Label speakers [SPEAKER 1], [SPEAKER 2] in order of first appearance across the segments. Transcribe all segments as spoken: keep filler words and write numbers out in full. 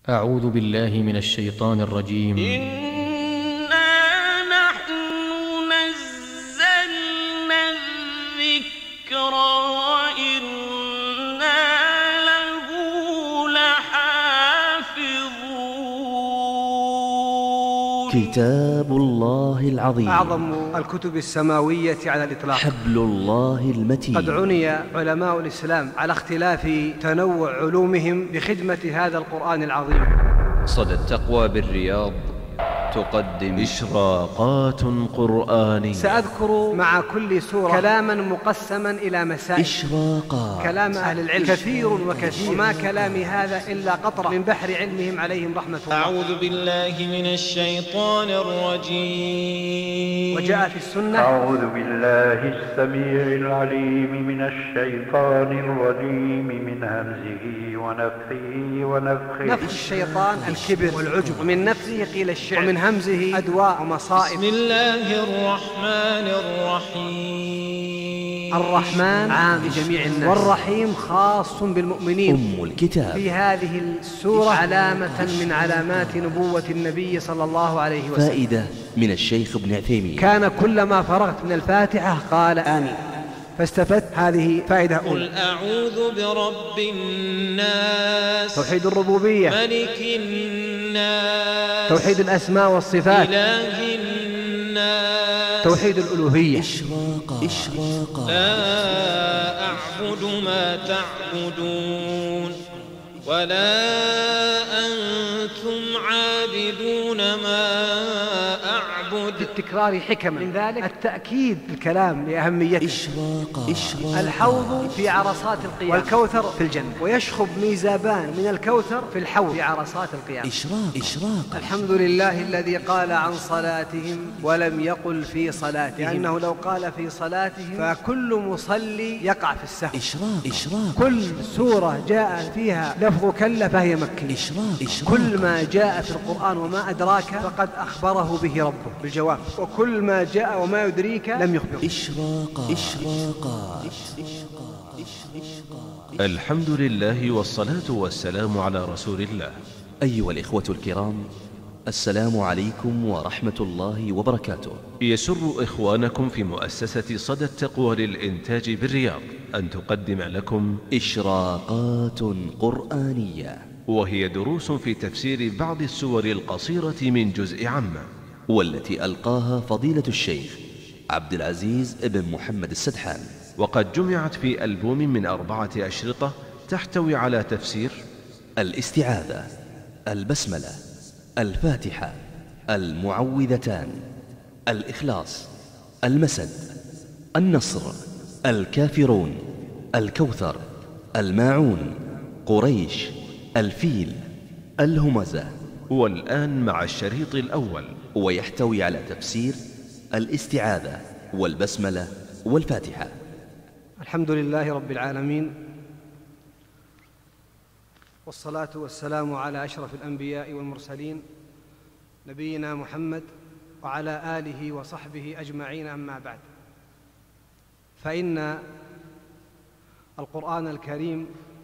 [SPEAKER 1] أعوذ بالله من الشيطان الرجيم.
[SPEAKER 2] إنا نحن نزلنا الذكر وإنا له لحافظون.
[SPEAKER 3] كتاب الله العظيم
[SPEAKER 4] أعظم الكتب السماوية على الإطلاق،
[SPEAKER 3] حبل الله المتين.
[SPEAKER 4] قد عني علماء الإسلام على اختلاف تنوع علومهم بخدمة هذا القرآن العظيم.
[SPEAKER 5] صدى التقوى بالرياض تقدم إشراقات قرآنية.
[SPEAKER 4] سأذكر مع كل سورة كلاما مقسما إلى مسائل.
[SPEAKER 3] إشراقات
[SPEAKER 4] كلام أهل العلم كثير وكثير، وما كلامي هذا إلا قطرة من بحر علمهم عليهم رحمة الله.
[SPEAKER 2] أعوذ بالله من الشيطان الرجيم.
[SPEAKER 4] وجاء في السنة
[SPEAKER 6] أعوذ بالله السميع العليم من الشيطان الرجيم من همزه ونفخه ونفخه.
[SPEAKER 4] نفخ الشيطان الكبر والعجب، ومن نفسه قيل الشعر، ومن همزه أدواء ومصائب.
[SPEAKER 2] بسم الله الرحمن الرحيم.
[SPEAKER 4] الرحمن عام لجميع الناس، والرحيم خاص بالمؤمنين.
[SPEAKER 3] أم الكتاب.
[SPEAKER 4] في هذه السورة علامة من علامات نبوة النبي صلى الله عليه وسلم.
[SPEAKER 3] فائدة من الشيخ ابن عثيمين.
[SPEAKER 4] كان كلما فرغت من الفاتحة قال آمين، فاستفدت هذه فائدة أولى.
[SPEAKER 2] قل أعوذ برب الناس،
[SPEAKER 4] توحيد الربوبية،
[SPEAKER 2] ملك الناس،
[SPEAKER 4] توحيد الأسماء والصفات،
[SPEAKER 2] إله الناس،
[SPEAKER 4] توحيد الألوهية.
[SPEAKER 3] إشراقات إشراقات.
[SPEAKER 2] لا أعبد ما تعبدون ولا أنتم عابدون ما أعبد.
[SPEAKER 4] التكرار حكمة، من ذلك التأكيد الكلام لأهميته.
[SPEAKER 3] إشراقات إشراقات.
[SPEAKER 4] الحوض في عرصات القيامة، والكوثر في الجنة، ويشخب ميزابان من الكوثر في الحوض في عرصات القيامة.
[SPEAKER 3] إشراق إشراق.
[SPEAKER 4] الحمد لله الذي قال عن صلاتهم ولم يقل في صلاتهم، لأنه لو قال في صلاتهم فكل مصلي يقع في السهو.
[SPEAKER 3] إشراق إشراق.
[SPEAKER 4] كل سورة جاء فيها لفظ كلا فهي مكية.
[SPEAKER 3] إشراق إشراق.
[SPEAKER 4] كل ما جاء في القرآن وما أدراك فقد أخبره به ربه بالجواب، وكل ما جاء وما يدريك لم يخبره.
[SPEAKER 3] إشراقات إشراقات.
[SPEAKER 5] الحمد لله والصلاة والسلام على رسول الله.
[SPEAKER 3] أيها الإخوة الكرام، السلام عليكم ورحمة الله وبركاته.
[SPEAKER 5] يسر إخوانكم في مؤسسة صدى التقوى للإنتاج بالرياض أن تقدم لكم
[SPEAKER 3] إشراقات قرآنية،
[SPEAKER 5] وهي دروس في تفسير بعض السور القصيرة من جزء عامة،
[SPEAKER 3] والتي ألقاها فضيلة الشيخ عبد العزيز ابن محمد السدحان،
[SPEAKER 5] وقد جمعت في ألبوم من أربعة أشرطة تحتوي على تفسير
[SPEAKER 3] الاستعاذة، البسملة، الفاتحة، المعوذتان، الإخلاص، المسد، النصر، الكافرون، الكوثر، الماعون، قريش، الفيل، الهمزة.
[SPEAKER 5] والآن مع الشريط الأول،
[SPEAKER 3] ويحتوي على تفسير الاستعاذة والبسملة والفاتحة.
[SPEAKER 4] الحمد لله رب العالمين، والصلاة والسلام على أشرف الأنبياء والمرسلين نبينا محمد وعلى آله وصحبه أجمعين. أما بعد، فإن القرآن الكريم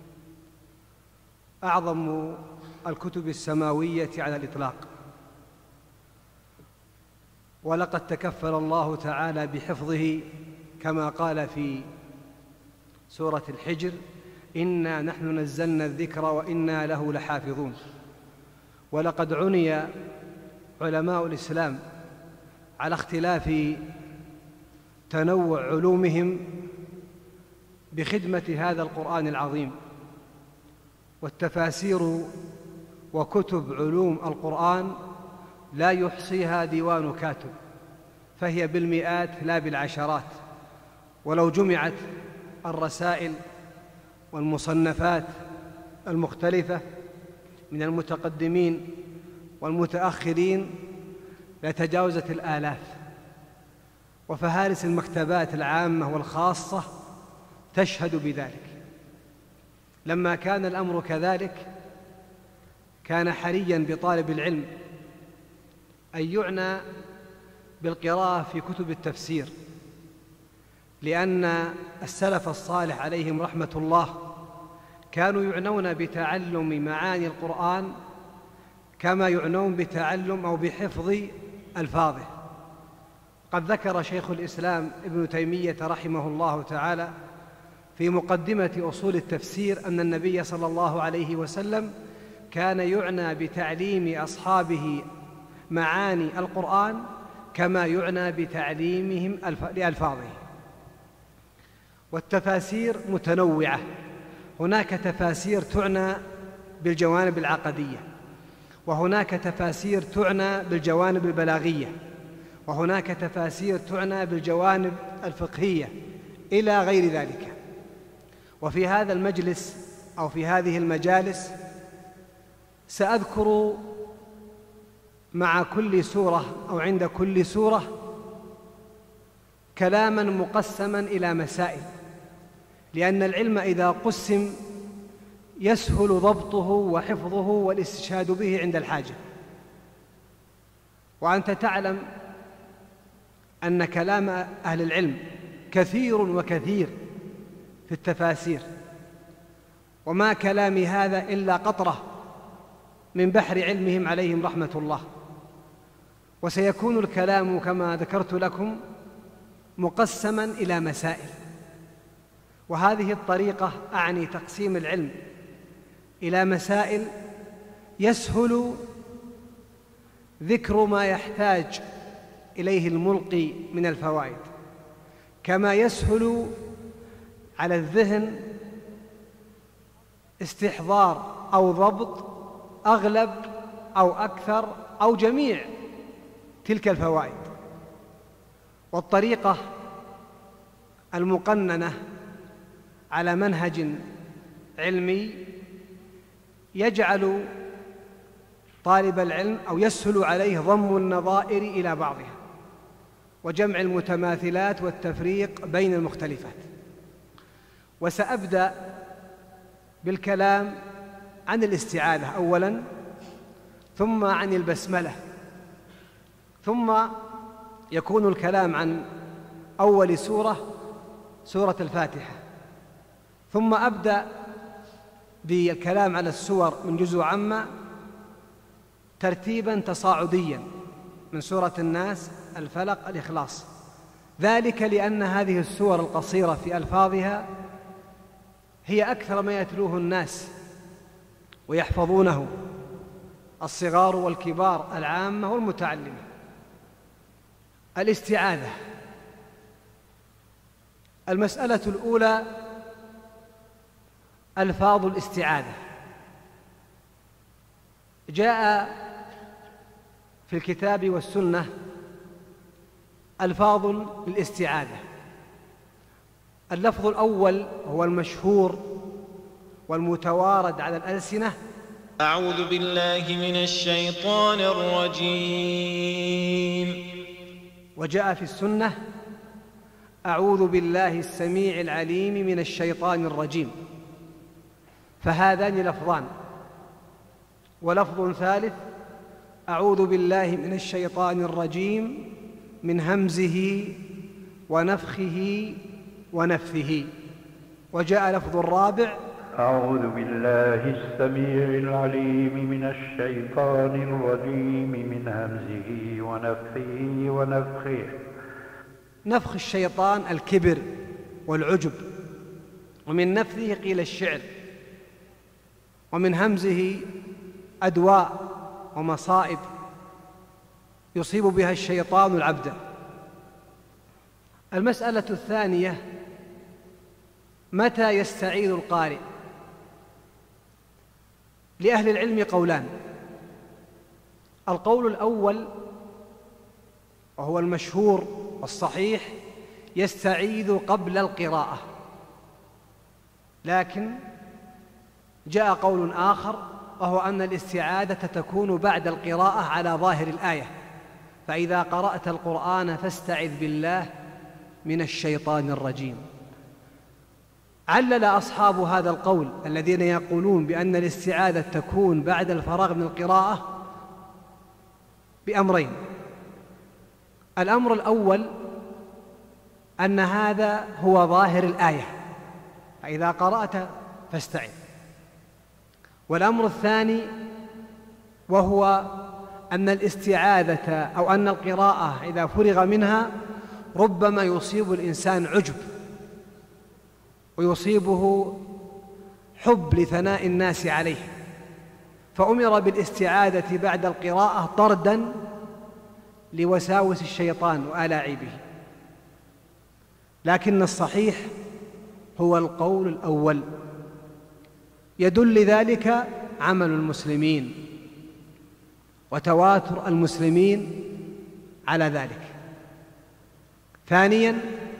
[SPEAKER 4] أعظم الكتب السماوية على الإطلاق، ولقد تكفل الله تعالى بحفظه كما قال في سورة الحجر: إنا نحن نزلنا الذكر وإنا له لحافظون. ولقد عني علماء الإسلام على اختلاف تنوع علومهم بخدمة هذا القرآن العظيم، والتفاسير وكتب علوم القرآن لا يحصيها ديوان كاتب، فهي بالمئات لا بالعشرات. ولو جمعت الرسائل والمصنفات المختلفة من المتقدمين والمتأخرين لتجاوزت الآلاف. وفهارس المكتبات العامة والخاصة تشهد بذلك. لما كان الأمر كذلك، كان حرياً بطالب العلم أن يعنى بالقراءة في كتب التفسير، لأن السلف الصالح عليهم رحمة الله كانوا يعنون بتعلم معاني القرآن كما يعنون بتعلم أو بحفظ ألفاظه. قد ذكر شيخ الإسلام ابن تيمية رحمه الله تعالى في مقدمة أصول التفسير أن النبي صلى الله عليه وسلم كان يعنى بتعليم أصحابه معاني القرآن كما يعنى بتعليمهم لألفاظه. والتفاسير متنوعة، هناك تفاسير تعنى بالجوانب العقدية، وهناك تفاسير تعنى بالجوانب البلاغية، وهناك تفاسير تعنى بالجوانب الفقهية إلى غير ذلك. وفي هذا المجلس أو في هذه المجالس سأذكر مع كل سورة أو عند كل سورة كلاما مقسما إلى مسائل، لأن العلم إذا قسم يسهل ضبطه وحفظه والاستشهاد به عند الحاجة. وأنت تعلم أن كلام أهل العلم كثير وكثير في التفاسير، وما كلامي هذا إلا قطرة من بحر علمهم عليهم رحمة الله. وسيكون الكلام كما ذكرت لكم مقسما إلى مسائل، وهذه الطريقة أعني تقسيم العلم إلى مسائل يسهل ذكر ما يحتاج إليه الملقي من الفوائد، كما يسهل على الذهن استحضار أو ضبط أغلب أو أكثر أو جميع تلك الفوائد. والطريقة المقننة على منهج علمي يجعل طالب العلم أو يسهل عليه ضم النظائر إلى بعضها وجمع المتماثلات والتفريق بين المختلفات. وسأبدأ بالكلام عن الاستعاذة أولاً، ثم عن البسملة، ثم يكون الكلام عن أول سورة سورة الفاتحة، ثم أبدأ بالكلام على السور من جزء عامة ترتيباً تصاعدياً من سورة الناس، الفلق، الإخلاص، ذلك لأن هذه السور القصيرة في ألفاظها هي أكثر ما يتلوه الناس ويحفظونه، الصغار والكبار، العامة والمتعلمة. الاستعاذة، المسألة الأولى ألفاظ الاستعاذة. جاء في الكتاب والسنة ألفاظ الاستعاذة. اللفظ الأول هو المشهور والمتوارد على الألسنة:
[SPEAKER 2] أعوذ بالله من الشيطان الرجيم.
[SPEAKER 4] وجاء في السنة: أعوذ بالله السميع العليم من الشيطان الرجيم. فهذان لفظان. ولفظ ثالث: أعوذ بالله من الشيطان الرجيم من همزه ونفخه ونفثه. وجاء لفظ الرابع:
[SPEAKER 6] أعوذ بالله السميع العليم من الشيطان الرجيم من همزه ونفخه ونفخه.
[SPEAKER 4] نفخ الشيطان الكبر والعجب، ومن نفثه قيل الشعر، ومن همزه أدواء ومصائب يصيب بها الشيطان العبد. المسألة الثانية: متى يستعيذ القارئ؟ لأهل العلم قولان. القول الأول وهو المشهور والصحيح: يستعيذ قبل القراءة. لكن جاء قول آخر وهو أن الاستعاذة تكون بعد القراءة على ظاهر الآية: فإذا قرأت القرآن فاستعذ بالله من الشيطان الرجيم. علل أصحاب هذا القول الذين يقولون بأن الاستعاذة تكون بعد الفراغ من القراءة بأمرين: الأمر الأول أن هذا هو ظاهر الآية، فإذا قرأت فاستعذ. والأمر الثاني وهو أن الاستعاذة أو أن القراءة إذا فرغ منها ربما يصيب الإنسان عجب ويصيبه حب لثناء الناس عليه، فأمر بالاستعاذة بعد القراءة طردا لوساوس الشيطان وألاعيبه. لكن الصحيح هو القول الأول، يدل ذلك عمل المسلمين وتواتر المسلمين على ذلك. ثانياً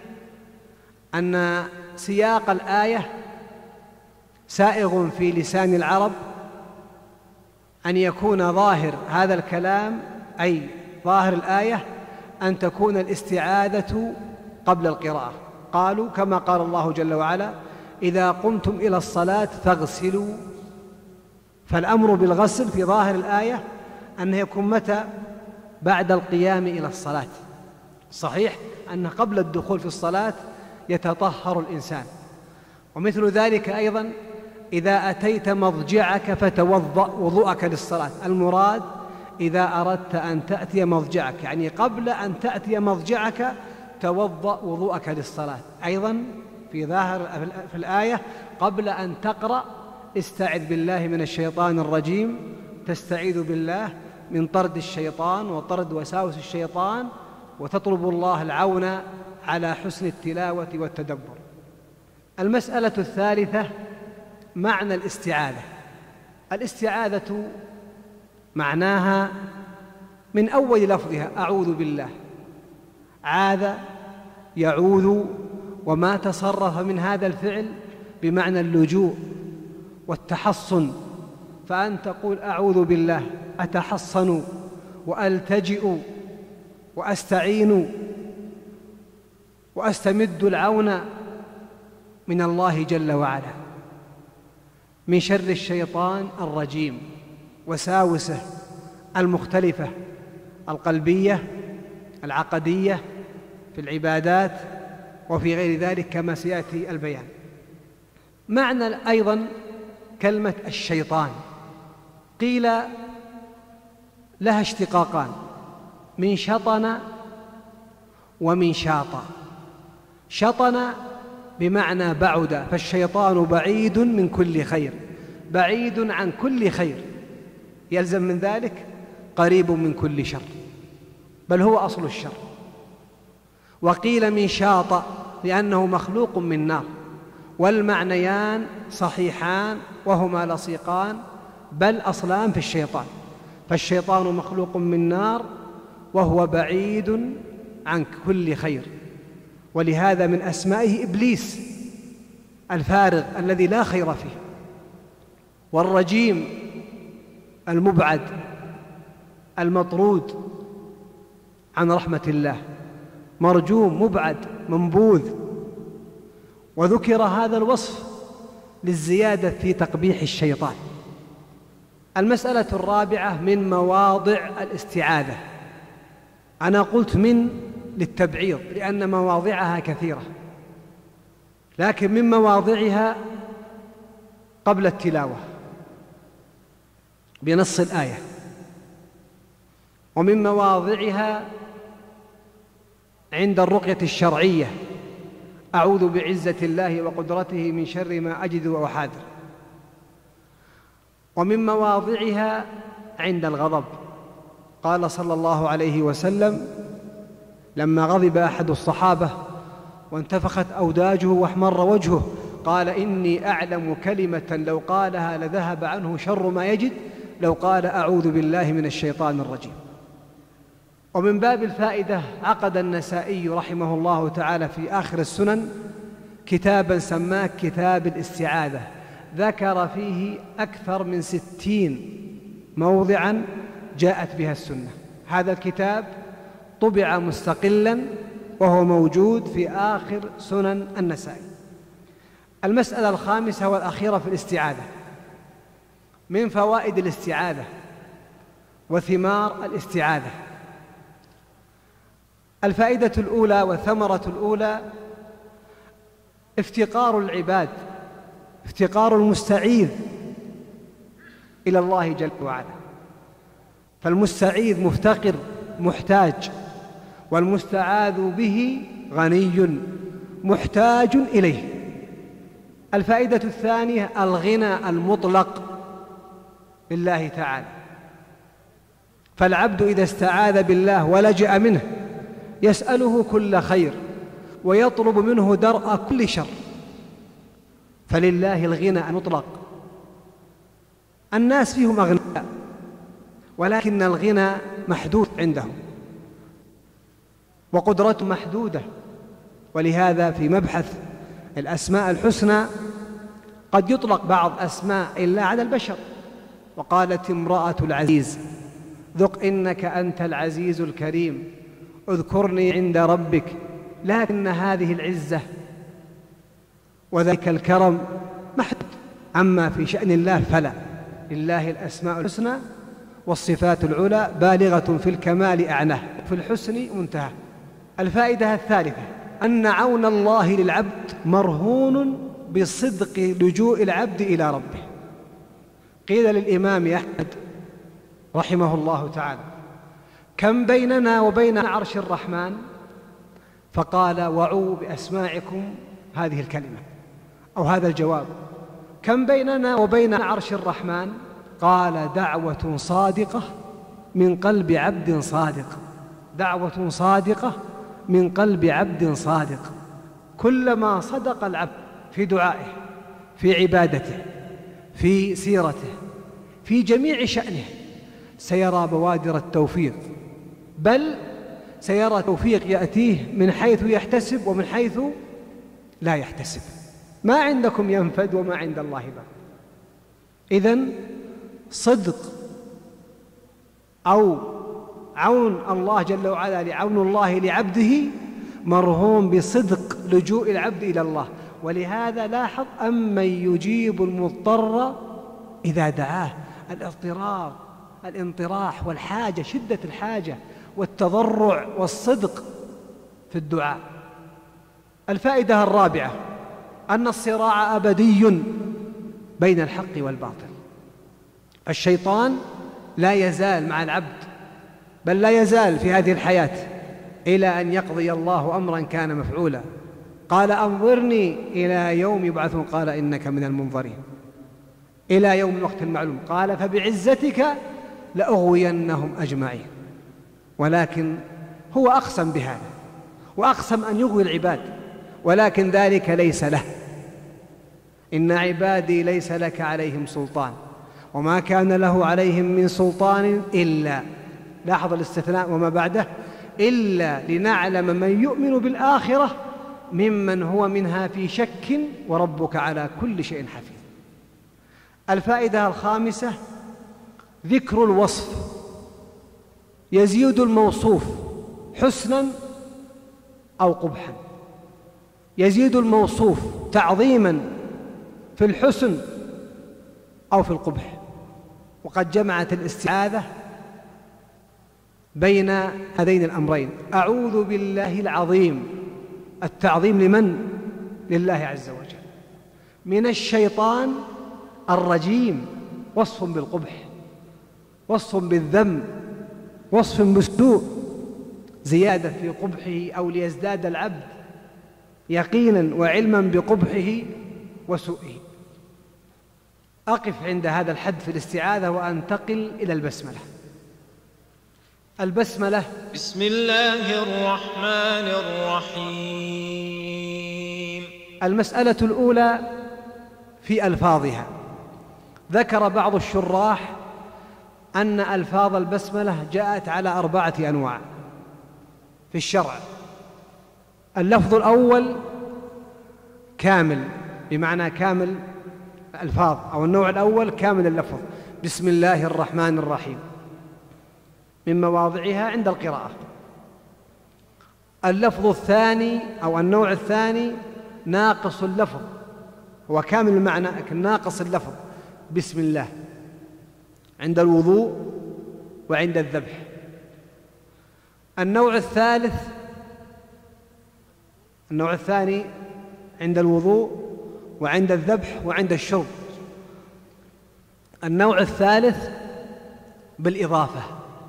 [SPEAKER 4] أن سياق الآية سائغ في لسان العرب أن يكون ظاهر هذا الكلام، أي ظاهر الآية أن تكون الاستعاذة قبل القراءة. قالوا كما قال الله جل وعلا: إذا قمتم إلى الصلاة فاغسلوا. فالأمر بالغسل في ظاهر الآية أنه يكون متى؟ بعد القيام إلى الصلاة. صحيح أن قبل الدخول في الصلاة يتطهر الإنسان. ومثل ذلك أيضا إذا أتيت مضجعك فتوضأ وضوءك للصلاة. المراد إذا أردت أن تأتي مضجعك، يعني قبل أن تأتي مضجعك توضأ وضوءك للصلاة. أيضا في ظاهر في الآية قبل أن تقرأ استعذ بالله من الشيطان الرجيم، تستعيذ بالله من طرد الشيطان وطرد وساوس الشيطان، وتطلب الله العون على حسن التلاوة والتدبر. المسألة الثالثة معنى الاستعاذة. الاستعاذة معناها من أول لفظها أعوذ بالله، عاذ يعوذ، وما تصرف من هذا الفعل بمعنى اللجوء والتحصن. فأن تقول أعوذ بالله أتحصن وألتجئ وأستعين وأستمد العون من الله جل وعلا من شر الشيطان الرجيم وساوسه المختلفة القلبية العقدية في العبادات وفي غير ذلك كما سيأتي البيان. معنى أيضا كلمة الشيطان قيل لها اشتقاقان، من شطن ومن شاط. شطن بمعنى بعد، فالشيطان بعيد من كل خير، بعيد عن كل خير، يلزم من ذلك قريب من كل شر، بل هو أصل الشر. وقيل من شاط لأنه مخلوق من نار، والمعنيان صحيحان وهما لصيقان، بل أصلان في الشيطان. فالشيطان مخلوق من نار وهو بعيد عن كل خير، ولهذا من أسمائه إبليس الفارغ الذي لا خير فيه. والرجيم المبعد المطرود عن رحمة الله، مرجوم مبعد منبوذ. وذكر هذا الوصف للزيادة في تقبيح الشيطان. المسألة الرابعة من مواضع الاستعاذة. أنا قلت من للتبعيض لأن مواضعها كثيرة، لكن من مواضعها قبل التلاوة بنص الآية، ومن مواضعها عند الرقية الشرعية أعوذ بعزة الله وقدرته من شر ما أجد وأحاذر، ومن مواضعها عند الغضب. قال صلى الله عليه وسلم لما غضب أحد الصحابة وانتفخت أوداجه واحمر وجهه قال إني أعلم كلمة لو قالها لذهب عنه شر ما يجد، لو قال أعوذ بالله من الشيطان الرجيم. ومن باب الفائدة عقد النسائي رحمه الله تعالى في آخر السنن كتابا سماه كتاب الاستعاذة، ذكر فيه أكثر من ستين موضعا جاءت بها السنة. هذا الكتاب طبع مستقلا وهو موجود في آخر سنن النسائي. المسألة الخامسة والأخيرة في الاستعاذة. من فوائد الاستعاذة وثمار الاستعاذة: الفائدة الأولى والثمرة الأولى افتقار العباد، افتقار المستعيذ إلى الله جل وعلا، فالمستعيذ مفتقر محتاج، والمستعاذ به غني محتاج إليه. الفائدة الثانية الغنى المطلق لله تعالى، فالعبد إذا استعاذ بالله ولجأ منه يسأله كل خير ويطلب منه درء كل شر، فلله الغنى المطلق. الناس فيهم أغنياء، ولكن الغنى محدود عندهم وقدرته محدودة، ولهذا في مبحث الأسماء الحسنى قد يطلق بعض أسماء الله على البشر. وقالت امرأة العزيز ذق إنك أنت العزيز الكريم اذكرني عند ربك، لكن هذه العزة وذلك الكرم محدود. أما في شأن الله فلا، لله الأسماء الحسنى والصفات العلى بالغة في الكمال أعناه، في الحسن منتهى. الفائدة الثالثة أن عون الله للعبد مرهون بصدق لجوء العبد إلى ربه. قيل للإمام أحمد رحمه الله تعالى كم بيننا وبين عرش الرحمن؟ فقال وعوا بأسماعكم هذه الكلمة أو هذا الجواب، كم بيننا وبين عرش الرحمن؟ قال دعوة صادقة من قلب عبد صادق، دعوة صادقة من قلب عبد صادق. كلما صدق العبد في دعائه، في عبادته، في سيرته، في جميع شأنه، سيرى بوادر التوفيق، بل سيرى توفيق يأتيه من حيث يحتسب ومن حيث لا يحتسب. ما عندكم ينفد وما عند الله باق. إذن صدق أو عون الله جل وعلا لعون الله لعبده مرهون بصدق لجوء العبد إلى الله. ولهذا لاحظ أمن يجيب المضطر إذا دعاه، الاضطرار، الانطراح والحاجة، شدة الحاجة والتضرع والصدق في الدعاء. الفائدة الرابعة أن الصراع أبدي بين الحق والباطل. الشيطان لا يزال مع العبد، بل لا يزال في هذه الحياة إلى أن يقضي الله أمرا كان مفعولا. قال أنظرني إلى يوم يبعثون، قال إنك من المنظرين إلى يوم الوقت المعلوم. قال فبعزتك لأغوينهم أجمعين. ولكن هو أقسم بهذا وأقسم أن يغوي العباد، ولكن ذلك ليس له. إن عبادي ليس لك عليهم سلطان وما كان له عليهم من سلطان إلا، لاحظ الاستثناء وما بعده، إلا لنعلم من يؤمن بالآخرة ممن هو منها في شك وربك على كل شيء حفيظ. الفائدة الخامسة ذكر الوصف يزيد الموصوف حسنا أو قبحا، يزيد الموصوف تعظيما في الحسن أو في القبح. وقد جمعت الاستعاذة بين هذين الأمرين. أعوذ بالله العظيم، التعظيم لمن؟ لله عز وجل. من الشيطان الرجيم، وصف بالقبح، وصف بالذم، وصف بالسوء، زيادة في قبحه أو ليزداد العبد يقينا وعلما بقبحه وسوءه. أقف عند هذا الحد في الاستعاذة وأنتقل إلى البسملة. البسملة
[SPEAKER 2] بسم الله الرحمن الرحيم.
[SPEAKER 4] المسألة الأولى في ألفاظها. ذكر بعض الشراح أن ألفاظ البسملة جاءت على أربعة أنواع في الشرع. اللفظ الأول كامل، بمعنى كامل الألفاظ، أو النوع الأول كامل اللفظ، بسم الله الرحمن الرحيم، من مواضعها عند القراءة. اللفظ الثاني أو النوع الثاني ناقص اللفظ، هو كامل المعنى لكن ناقص اللفظ، بسم الله، عند الوضوء وعند الذبح. النوع الثالث النوع الثاني عند الوضوء وعند الذبح وعند الشرب. النوع الثالث بالإضافة،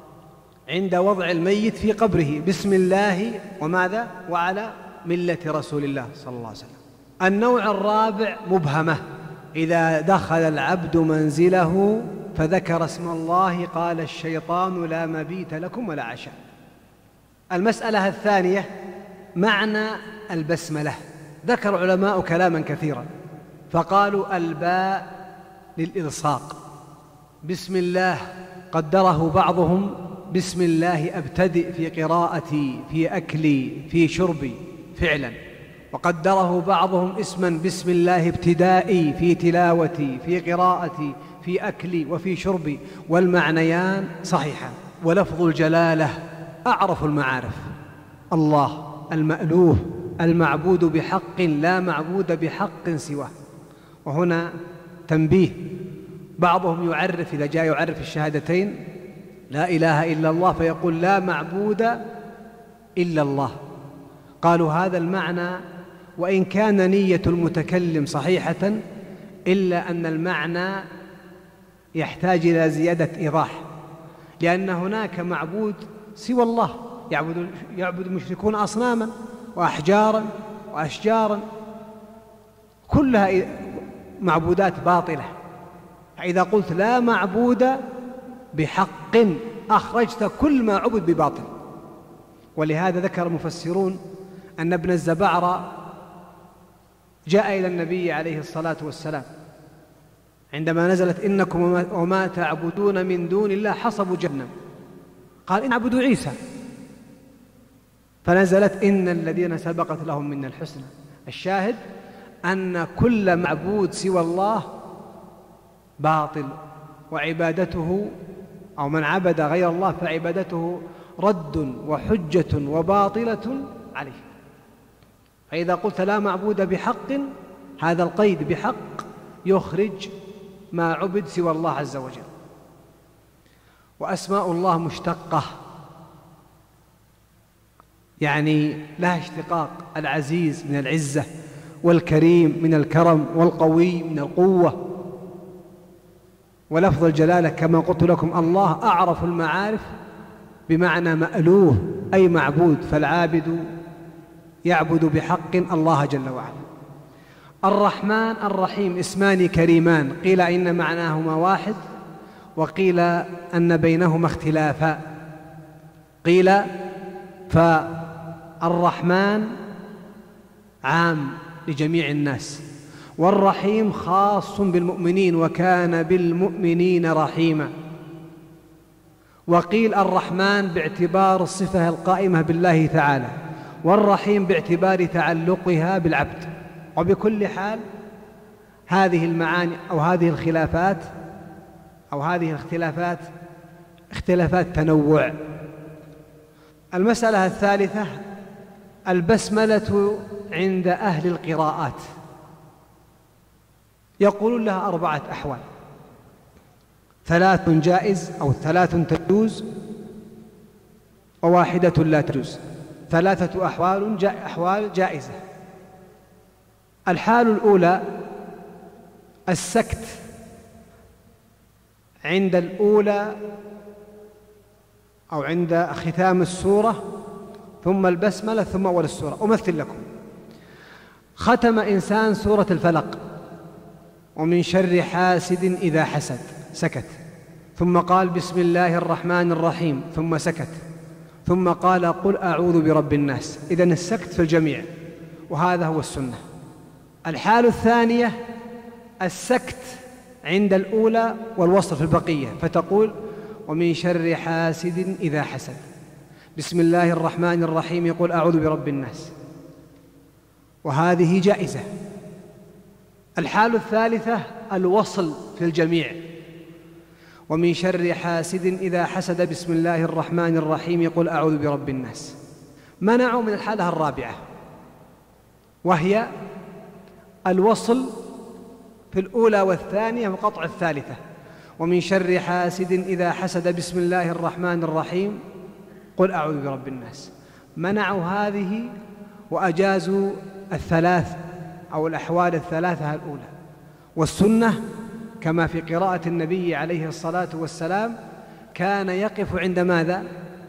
[SPEAKER 4] عند وضع الميت في قبره بسم الله وماذا وعلى ملة رسول الله صلى الله عليه وسلم. النوع الرابع مبهمة، إذا دخل العبد منزله فذكر اسم الله قال الشيطان لا مبيت لكم ولا عشاء. المسألة الثانية معنى البسملة. ذكر علماء كلاما كثيرا فقالوا الباء للإلصاق، بسم الله قدره بعضهم بسم الله أبتدئ في قراءتي في أكلي في شربي فعلا، وقدره بعضهم اسما بسم الله ابتدائي في تلاوتي في قراءتي في أكلي وفي شربي، والمعنيان صحيحان. ولفظ الجلالة أعرف المعارف، الله المألوه المعبود بحق لا معبود بحق سواه. وهنا تنبيه، بعضهم يعرف إذا جاء يعرف الشهادتين لا إله إلا الله فيقول لا معبود إلا الله. قالوا هذا المعنى وإن كان نية المتكلم صحيحة إلا أن المعنى يحتاج إلى زيادة إيضاح، لأن هناك معبود سوى الله، يعبد, يعبد المشركون أصناما وأحجارا وأشجارا كلها معبودات باطلة. فإذا قلت لا معبود بحق أخرجت كل ما عبد بباطل. ولهذا ذكر المفسرون أن ابن الزبعرة جاء إلى النبي عليه الصلاة والسلام عندما نزلت إنكم وما تعبدون من دون الله حصب جهنم، قال إن عبدوا عيسى، فنزلت إن الذين سبقت لهم من الحسنى. الشاهد أن كل معبود سوى الله باطل، وعبادته أو من عبد غير الله فعبادته رد وحجة وباطلة عليه. فإذا قلت لا معبود بحق، هذا القيد بحق يخرج ما عبد سوى الله عز وجل. وأسماء الله مشتقة، يعني لها اشتقاق، العزيز من العزة، والكريم من الكرم، والقوي من القوة. ولفظ الجلالة كما قلت لكم الله أعرف المعارف بمعنى مألوه أي معبود، فالعابد يعبد بحق الله جل وعلا. الرحمن الرحيم اسمان كريمان، قيل إن معناهما واحد وقيل أن بينهما اختلافا. قيل فالرحمن عام لجميع الناس، والرحيم خاص بالمؤمنين وكان بالمؤمنين رحيما. وقيل الرحمن باعتبار الصفة القائمة بالله تعالى، والرحيم باعتبار تعلقها بالعبد. وبكل حال هذه المعاني أو هذه الخلافات أو هذه الاختلافات اختلافات تنوع. المسألة الثالثة البسملة عند أهل القراءات، يقولون لها أربعة أحوال، ثلاث جائز أو ثلاث تجوز وواحدة لا تجوز، ثلاثة أحوال جا أحوال جائزة. الحال الأولى السكت عند الأولى أو عند ختام السورة، ثم البسملة، ثم أول السورة. أمثل لكم، ختم إنسان سورة الفلق ومن شر حاسد إذا حسد، سكت، ثم قال بسم الله الرحمن الرحيم، ثم سكت، ثم قال قل أعوذ برب الناس. إذن السكت في الجميع، وهذا هو السنة. الحال الثانية السكت عند الأولى والوصل في البقية، فتقول ومن شر حاسد إذا حسد، بسم الله الرحمن الرحيم، يقول أعوذ برب الناس، وهذه جائزة. الحال الثالثة الوصل في الجميع، ومن شر حاسد إذا حسد، بسم الله الرحمن الرحيم، يقول أعوذ برب الناس. منعوا من الحالة الرابعة وهي الوصل في الأولى والثانية وقطع الثالثة، ومن شر حاسد إذا حسد، بسم الله الرحمن الرحيم، قل أعوذ برب الناس. منعوا هذه وأجازوا الثلاث أو الأحوال الثلاثة الأولى. والسنة كما في قراءة النبي عليه الصلاة والسلام كان يقف عند ماذا؟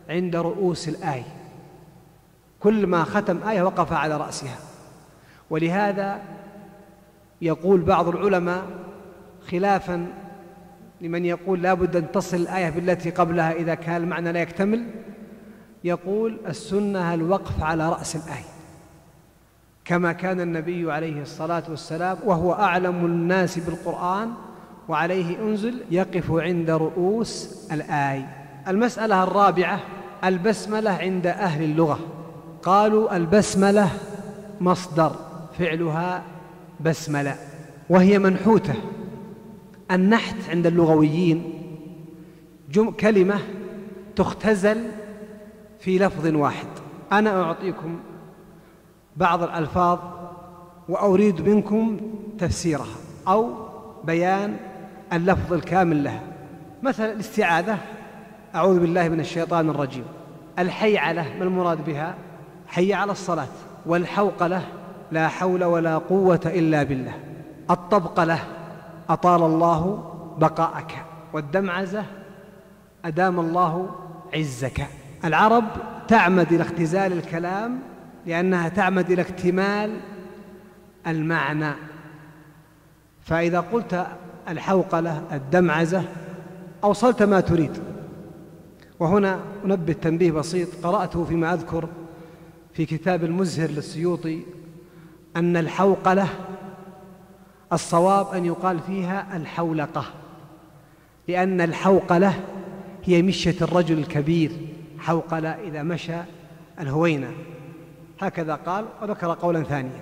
[SPEAKER 4] عند رؤوس الآية، كل ما ختم آية وقف على رأسها. ولهذا يقول بعض العلماء خلافاً لمن يقول لا بد أن تصل الآية بالتي قبلها إذا كان المعنى لا يكتمل، يقول السنة الوقف على رأس الآية، كما كان النبي عليه الصلاة والسلام وهو أعلم الناس بالقرآن وعليه أنزل يقف عند رؤوس الآية. المسألة الرابعة البسملة عند أهل اللغة. قالوا البسملة مصدر فعلها بسملة، وهي منحوتة. النحت عند اللغويين كلمة تختزل في لفظ واحد. أنا أعطيكم بعض الألفاظ وأريد منكم تفسيرها أو بيان اللفظ الكامل لها. مثلا الاستعاذة، أعوذ بالله من الشيطان الرجيم. الحيعلة، ما المراد بها؟ حي على الصلاة. والحوقلة، لا حول ولا قوة إلا بالله. الطبقلة، أطال الله بقاءك. والدمعزة، أدام الله عزك. العرب تعمد إلى اختزال الكلام لأنها تعمد إلى اكتمال المعنى، فإذا قلت الحوقلة الدمعزة أوصلت ما تريد. وهنا أنبه تنبيه بسيط قرأته فيما أذكر في كتاب المزهر للسيوطي أن الحوقلة الصواب أن يقال فيها الحولقة، لأن الحوقلة هي مشية الرجل الكبير، حوقلة إذا مشى الهوينة، هكذا قال. وذكر قولا ثانيا.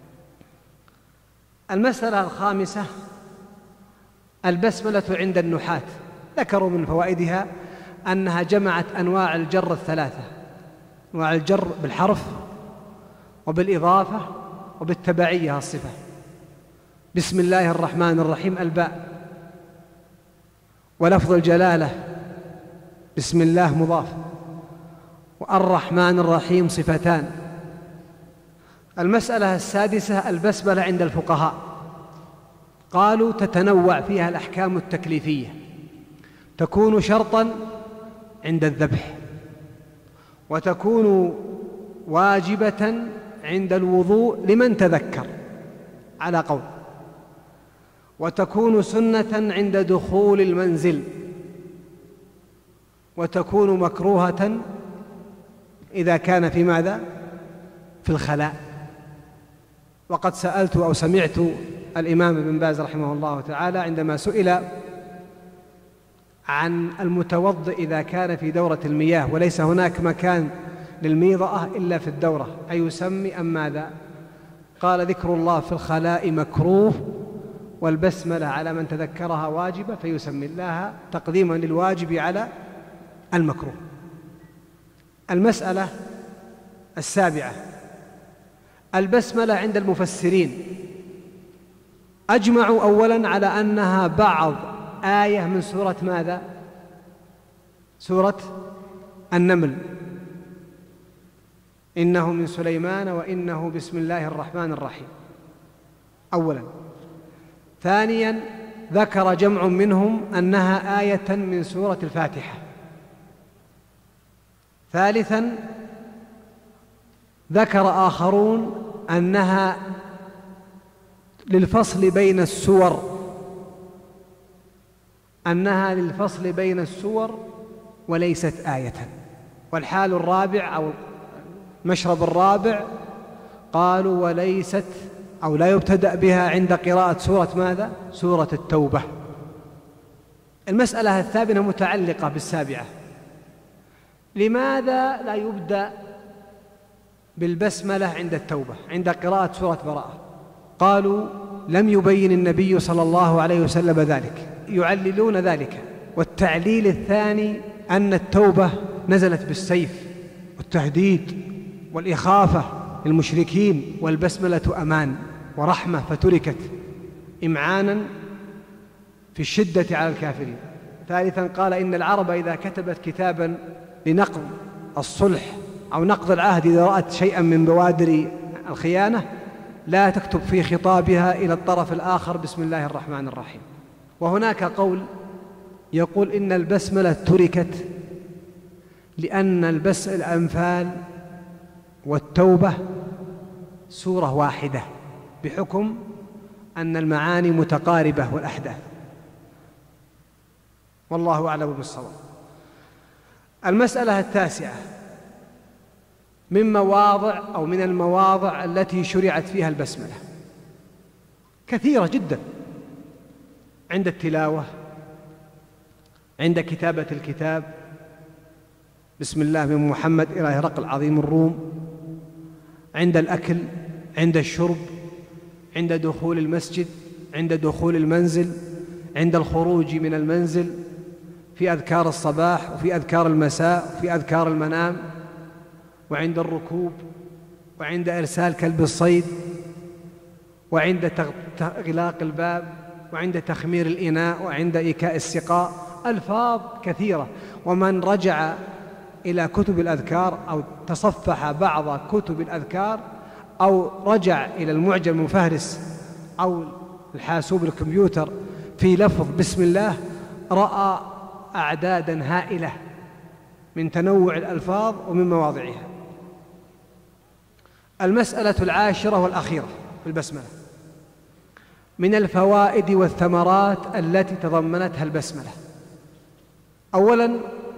[SPEAKER 4] المسألة الخامسة البسملة عند النحاة. ذكروا من فوائدها أنها جمعت أنواع الجر الثلاثة، أنواع الجر بالحرف وبالإضافة وبالتبعية الصفة. بسم الله الرحمن الرحيم الباء، ولفظ الجلالة بسم الله مضاف، والرحمن الرحيم صفتان. المسألة السادسة البسملة عند الفقهاء. قالوا تتنوع فيها الأحكام التكليفية، تكون شرطاً عند الذبح، وتكون واجبة عند الوضوء لمن تذكر على قول، وتكون سنة عند دخول المنزل، وتكون مكروهة إذا كان في ماذا؟ في الخلاء. وقد سألت أو سمعت الإمام ابن باز رحمه الله تعالى عندما سئل عن المتوضئ إذا كان في دورة المياه وليس هناك مكان للميضأة إلا في الدورة أيسمي أم ماذا؟ قال ذكر الله في الخلاء مكروه، والبسملة على من تذكرها واجبة، فيسمي الله تقديما للواجب على المكروه. المسألة السابعة البسملة عند المفسرين. أجمعوا أولا على أنها بعض آية من سورة ماذا؟ سورة النمل، إنه من سليمان وإنه بسم الله الرحمن الرحيم أولا. ثانيا ذكر جمع منهم أنها آية من سورة الفاتحة. ثالثا ذكر آخرون أنها للفصل بين السور، أنها للفصل بين السور وليست آية. والحال الرابع أو المشرب الرابع قالوا وليست أو لا يبتدأ بها عند قراءة سورة ماذا؟ سورة التوبة. المسألة الثامنة متعلقة بالسابعة. لماذا لا يبدأ بالبسملة عند التوبة عند قراءة سورة براءة؟ قالوا لم يبين النبي صلى الله عليه وسلم ذلك، يعللون ذلك. والتعليل الثاني أن التوبة نزلت بالسيف والتهديد والإخافة للمشركين، والبسملة أمان ورحمة فتركت إمعانا في الشدة على الكافرين. ثالثا قال إن العرب إذا كتبت كتابا لنقض الصلح أو نقض العهد إذا رأت شيئا من بوادر الخيانة لا تكتب في خطابها إلى الطرف الآخر بسم الله الرحمن الرحيم. وهناك قول يقول إن البسملة تركت لأن البس الأنفال والتوبة سورة واحدة بحكم أن المعاني متقاربة والأحداث، والله أعلم بالصواب. المسألة التاسعة من مواضع أو من المواضع التي شرعت فيها البسملة كثيرة جدا، عند التلاوة، عند كتابة الكتاب بسم الله من محمد إلى هرقل عظيم الروم، عند الأكل، عند الشرب، عند دخول المسجد، عند دخول المنزل، عند الخروج من المنزل، في أذكار الصباح وفي أذكار المساء وفي أذكار المنام، وعند الركوب، وعند إرسال كلب الصيد، وعند إغلاق الباب، وعند تخمير الإناء، وعند إيكاء السقاء. ألفاظ كثيرة. ومن رجع إلى كتب الأذكار أو تصفح بعض كتب الأذكار أو رجع إلى المعجم المفهرس أو الحاسوب الكمبيوتر في لفظ بسم الله رأى أعدادا هائلة من تنوع الألفاظ ومن مواضعها. المسألة العاشرة والأخيرة في البسملة من الفوائد والثمرات التي تضمنتها البسملة: أولاً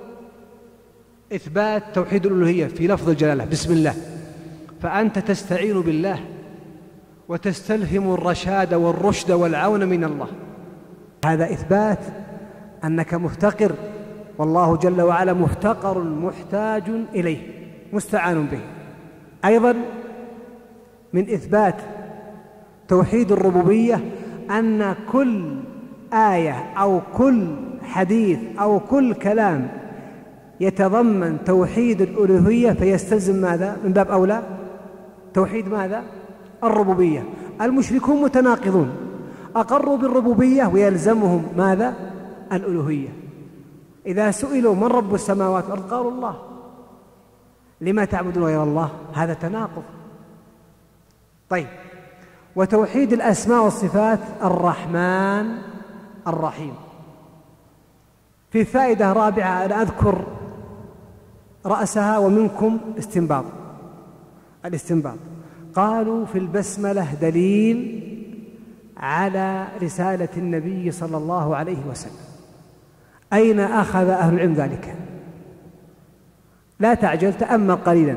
[SPEAKER 4] إثبات توحيد الألوهية في لفظ الجلالة بسم الله، فأنت تستعين بالله وتستلهم الرشاد والرشد والعون من الله. هذا إثبات أنك مفتقر، والله جل وعلا مفتقر محتاج إليه مستعان به. أيضا من إثبات توحيد الربوبية أن كل آية أو كل حديث أو كل كلام يتضمن توحيد الألوهية فيستلزم ماذا؟ من باب أولى توحيد ماذا؟ الربوبية. المشركون متناقضون، أقروا بالربوبية ويلزمهم ماذا؟ الألوهية. إذا سئلوا من رب السماوات والأرض قالوا الله، لما تعبدون غير الله؟ هذا تناقض. طيب، وتوحيد الأسماء والصفات الرحمن الرحيم. في فائدة رابعة أنا أذكر رأسها ومنكم استنباط. الاستنباط قالوا في البسملة دليل على رسالة النبي صلى الله عليه وسلم. أين أخذ أهل العلم ذلك؟ لا تعجل، تأمل قليلا.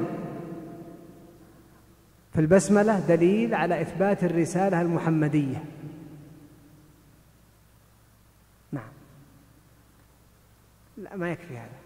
[SPEAKER 4] في البسملة دليل على إثبات الرسالة المحمدية. نعم، لا ما يكفي هذا.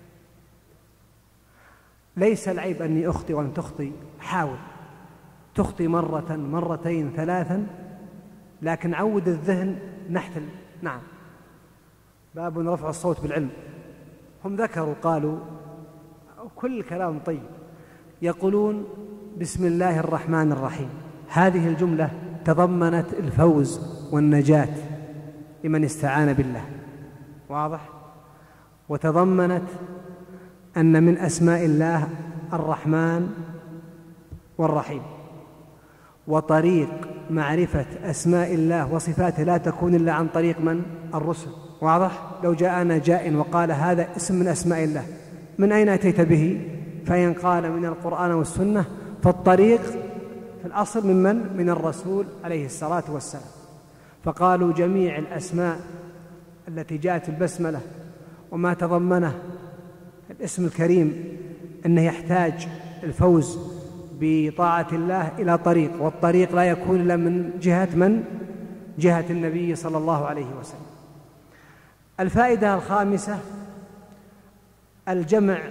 [SPEAKER 4] ليس العيب أني أخطئ وأن تخطئ، حاول تخطئ مرة مرتين ثلاثا، لكن عود الذهن نحت. نعم، باب رفع الصوت بالعلم. هم ذكروا قالوا كل كلام طيب، يقولون بسم الله الرحمن الرحيم، هذه الجملة تضمنت الفوز والنجاة لمن استعان بالله، واضح؟ وتضمنت أن من أسماء الله الرحمن والرحيم، وطريق معرفة أسماء الله وصفاته لا تكون إلا عن طريق من؟ الرسل، واضح؟ لو جاءنا جاء وقال هذا اسم من أسماء الله، من أين أتيت به؟ فإن قال من القرآن والسنة فالطريق في الأصل من من؟ من الرسول عليه الصلاة والسلام. فقالوا جميع الأسماء التي جاءت في البسملة وما تضمنه الاسم الكريم أنه يحتاج الفوز بطاعة الله إلى طريق، والطريق لا يكون إلا من جهة من؟ جهة النبي صلى الله عليه وسلم. الفائدة الخامسة الجمع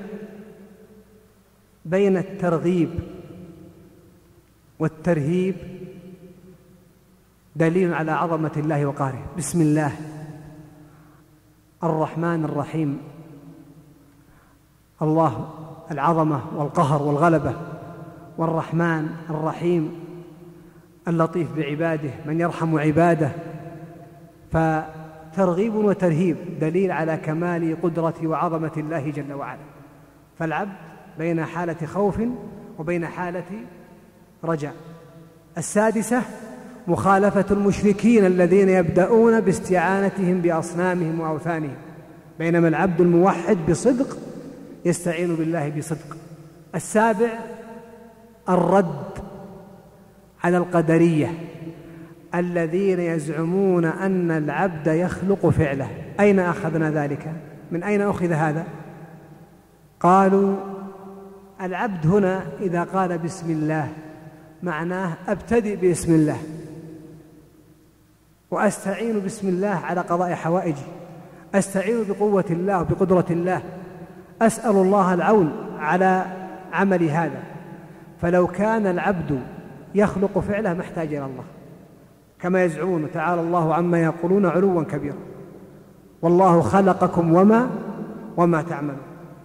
[SPEAKER 4] بين الترغيب والترهيب دليل على عظمة الله وقهره. بسم الله الرحمن الرحيم، الله العظمة والقهر والغلبة، والرحمن الرحيم اللطيف بعباده من يرحم عباده. فترغيب وترهيب دليل على كمال قدرة وعظمة الله جل وعلا. فالعبد بين حالة خوف وبين حالة رجاء. السادسة مخالفة المشركين الذين يبدأون باستعانتهم بأصنامهم وأوثانهم، بينما العبد الموحد بصدق يستعين بالله بصدق. السابع الرد على القدرية الذين يزعمون أن العبد يخلق فعله. أين أخذنا ذلك؟ من أين أخذ هذا؟ قالوا العبد هنا إذا قال بسم الله معناه أبتدئ باسم الله وأستعين بسم الله على قضاء حوائجي، أستعين بقوة الله وبقدرة الله، أسأل الله العون على عمل هذا. فلو كان العبد يخلق فعله ما احتاج إلى الله كما يزعمون، تعالى الله عما يقولون علوا كبيرا، والله خلقكم وما وما تعملون.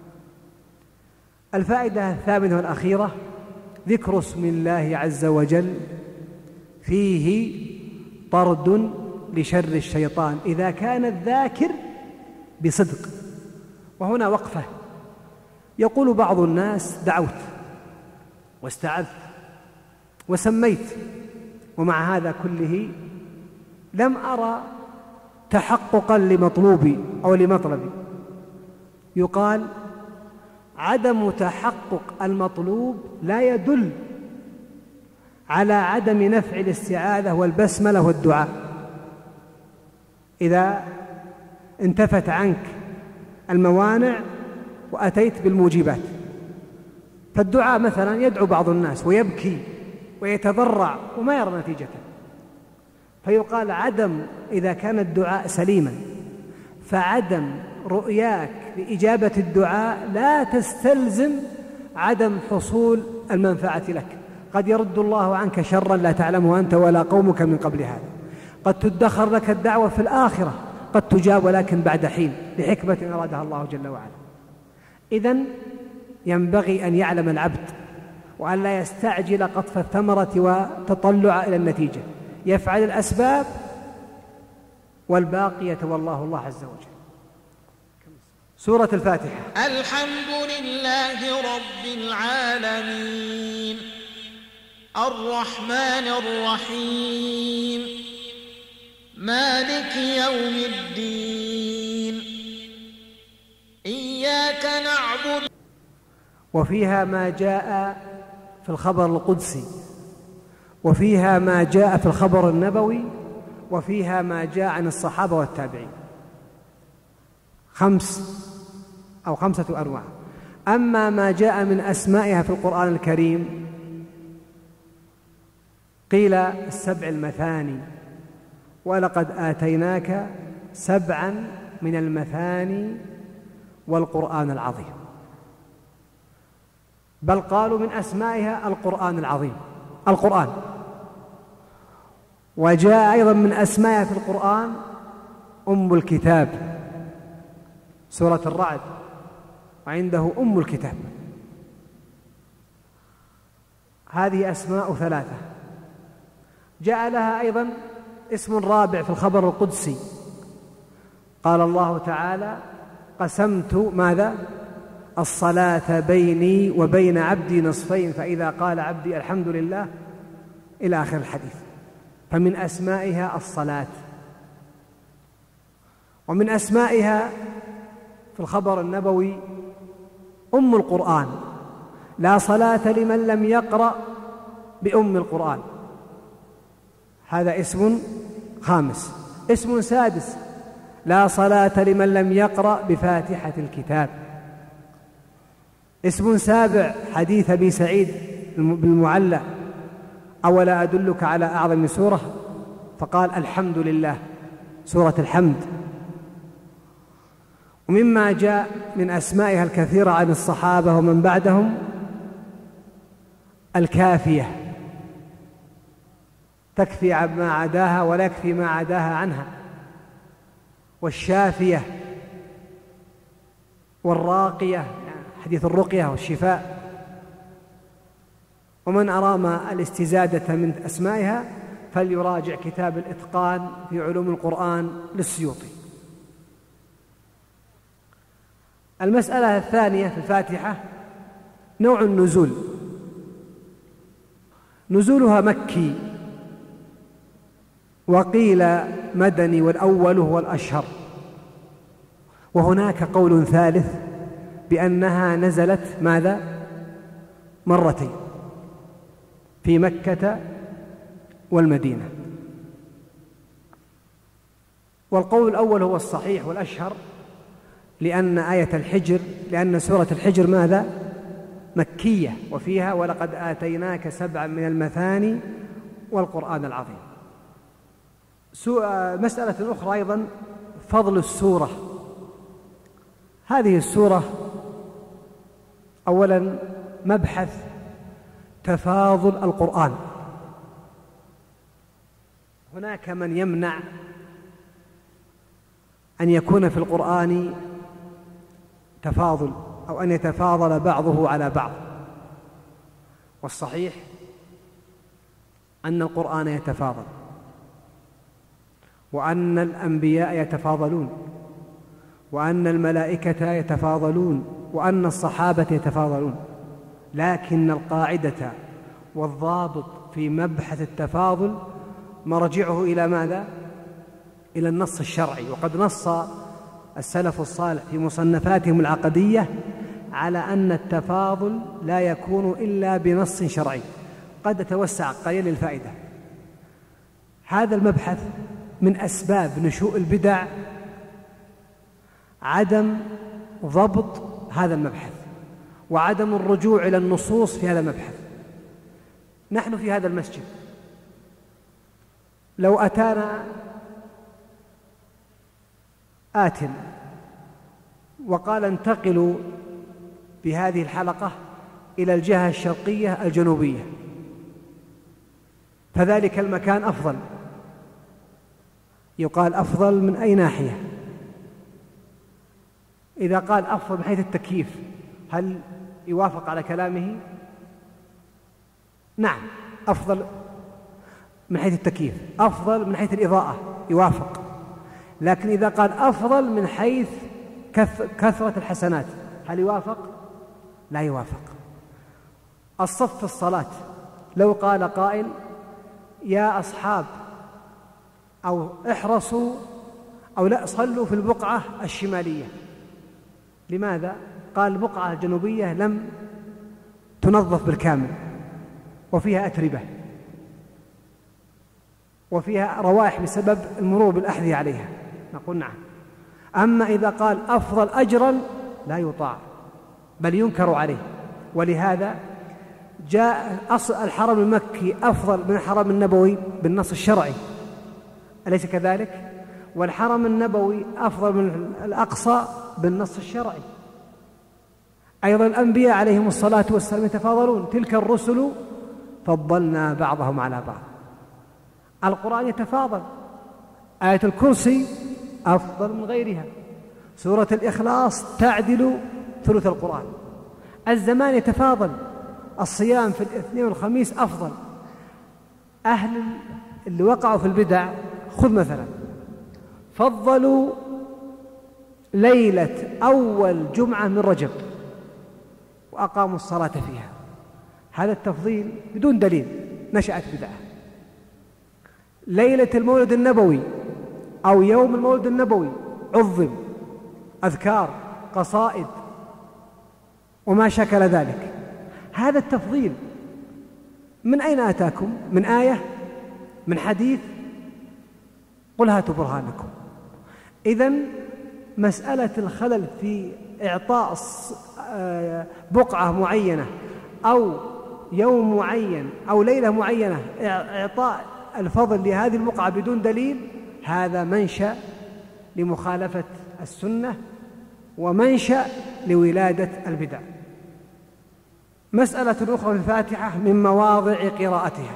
[SPEAKER 4] الفائدة الثامنة والأخيرة ذكر اسم الله عز وجل فيه طرد لشر الشيطان إذا كان الذاكر بصدق. وهنا وقفة. يقول بعض الناس دعوت واستعذت وسميت، ومع هذا كله لم أرى تحققا لمطلوبي أو لمطلبي. يقال عدم تحقق المطلوب لا يدل على عدم نفع الاستعاذة والبسملة والدعاء. إذا انتفت عنك الموانع وأتيت بالموجبات، فالدعاء مثلا يدعو بعض الناس ويبكي ويتضرع وما يرى نتيجة، فيقال عدم إذا كان الدعاء سليما، فعدم رؤياك لإجابة الدعاء لا تستلزم عدم حصول المنفعة لك. قد يرد الله عنك شرا لا تعلمه أنت ولا قومك من قبل هذا، قد تدخر لك الدعوة في الآخرة، قد تجاب ولكن بعد حين لحكمة أرادها الله جل وعلا. إذن ينبغي أن يعلم العبد وأن لا يستعجل قطف الثمرة وتطلع إلى النتيجة، يفعل الأسباب والباقي يتولاه الله عز وجل. سورة الفاتحة.
[SPEAKER 2] الحمد لله رب العالمين الرحمن الرحيم مالك يوم الدين إياك نعبد.
[SPEAKER 4] وفيها ما جاء في الخبر القدسي، وفيها ما جاء في الخبر النبوي، وفيها ما جاء عن الصحابة والتابعين. خمس أو خمسة أنواع. أما ما جاء من أسمائها في القرآن الكريم قيل السبع المثاني، ولقد آتيناك سبعا من المثاني والقرآن العظيم، بل قالوا من أسمائها القرآن العظيم القرآن. وجاء أيضا من أسمائها في القرآن أم الكتاب، سورة الرعد، وعنده أم الكتاب. هذه أسماء ثلاثة. جاء لها أيضا اسم رابع في الخبر القدسي، قال الله تعالى قسمت ماذا؟ الصلاة بيني وبين عبدي نصفين فإذا قال عبدي الحمد لله إلى آخر الحديث. فمن أسمائها الصلاة. ومن أسمائها في الخبر النبوي أم القرآن، لا صلاة لمن لم يقرأ بأم القرآن، هذا اسم خامس. اسم سادس لا صلاة لمن لم يقرأ بفاتحة الكتاب. اسم سابع حديث أبي سعيد بالمعلى أولا أدلك على أعظم سورة؟ فقال الحمد لله، سورة الحمد. ومما جاء من أسمائها الكثيرة عن الصحابة ومن بعدهم الكافية، تكفي ما عداها ولا يكفي ما عداها عنها، والشافية والراقية حديث الرقية والشفاء. ومن أرام الاستزادة من أسمائها فليراجع كتاب الإتقان في علوم القرآن للسيوطي. المسألة الثانية في الفاتحة نوع النزول. نزولها مكي، وقيل مدني، والأول هو الأشهر. وهناك قول ثالث بأنها نزلت ماذا؟ مرتين في مكة والمدينة. والقول الأول هو الصحيح والأشهر، لأن آية الحجر لأن سورة الحجر ماذا؟ مكية، وفيها ولقد آتيناك سبعا من المثاني والقرآن العظيم. مسألة أخرى أيضا فضل السورة. هذه السورة أولا مبحث تفاضل القرآن. هناك من يمنع أن يكون في القرآن تفاضل أو أن يتفاضل بعضه على بعض، والصحيح أن القرآن يتفاضل، وأن الأنبياء يتفاضلون، وأن الملائكة يتفاضلون، وأن الصحابة يتفاضلون، لكن القاعدة والضابط في مبحث التفاضل مرجعه إلى ماذا؟ إلى النص الشرعي. وقد نص السلف الصالح في مصنفاتهم العقدية على أن التفاضل لا يكون إلا بنص شرعي. قد أتوسع قليلا للفائدة. هذا المبحث من أسباب نشوء البدع عدم ضبط هذا المبحث وعدم الرجوع إلى النصوص في هذا المبحث. نحن في هذا المسجد لو أتانا آت وقال انتقلوا بهذه الحلقة إلى الجهة الشرقية الجنوبية، فذلك المكان أفضل. يقال أفضل من أي ناحية؟ إذا قال أفضل من حيث التكييف هل يوافق على كلامه؟ نعم، أفضل من حيث التكييف، أفضل من حيث الإضاءة يوافق. لكن إذا قال أفضل من حيث كثرة الحسنات هل يوافق؟ لا يوافق. الصف في الصلاة لو قال قائل يا أصحاب أو احرصوا أو لا صلوا في البقعة الشمالية، لماذا؟ قال البقعة الجنوبية لم تنظف بالكامل وفيها أتربة وفيها روائح بسبب المرور بالأحذية عليها، نقول نعم. أما إذا قال أفضل أجرا لا يطاع بل ينكر عليه. ولهذا جاء أصل الحرم المكي أفضل من الحرم النبوي بالنص الشرعي، أليس كذلك؟ والحرم النبوي أفضل من الأقصى بالنص الشرعي. أيضا الأنبياء عليهم الصلاة والسلام يتفاضلون، تلك الرسل فضلنا بعضهم على بعض. القرآن يتفاضل، آية الكرسي أفضل من غيرها، سورة الإخلاص تعدل ثلث القرآن. الزمان يتفاضل، الصيام في الاثنين والخميس أفضل. أهل اللي وقعوا في البدع خذ مثلا فضلوا ليلة أول جمعة من رجب وأقاموا الصلاة فيها، هذا التفضيل بدون دليل، نشأت بدعة. ليلة المولد النبوي أو يوم المولد النبوي عظم، أذكار، قصائد وما شكل ذلك. هذا التفضيل من أين أتاكم؟ من آية؟ من حديث؟ قل هاتوا برهانكم. إذن مسألة الخلل في إعطاء بقعة معينة أو يوم معين أو ليلة معينة، إعطاء الفضل لهذه البقعة بدون دليل، هذا منشأ لمخالفة السنة ومنشأ لولادة البدع. مسألة أخرى في الفاتحة من مواضع قراءتها،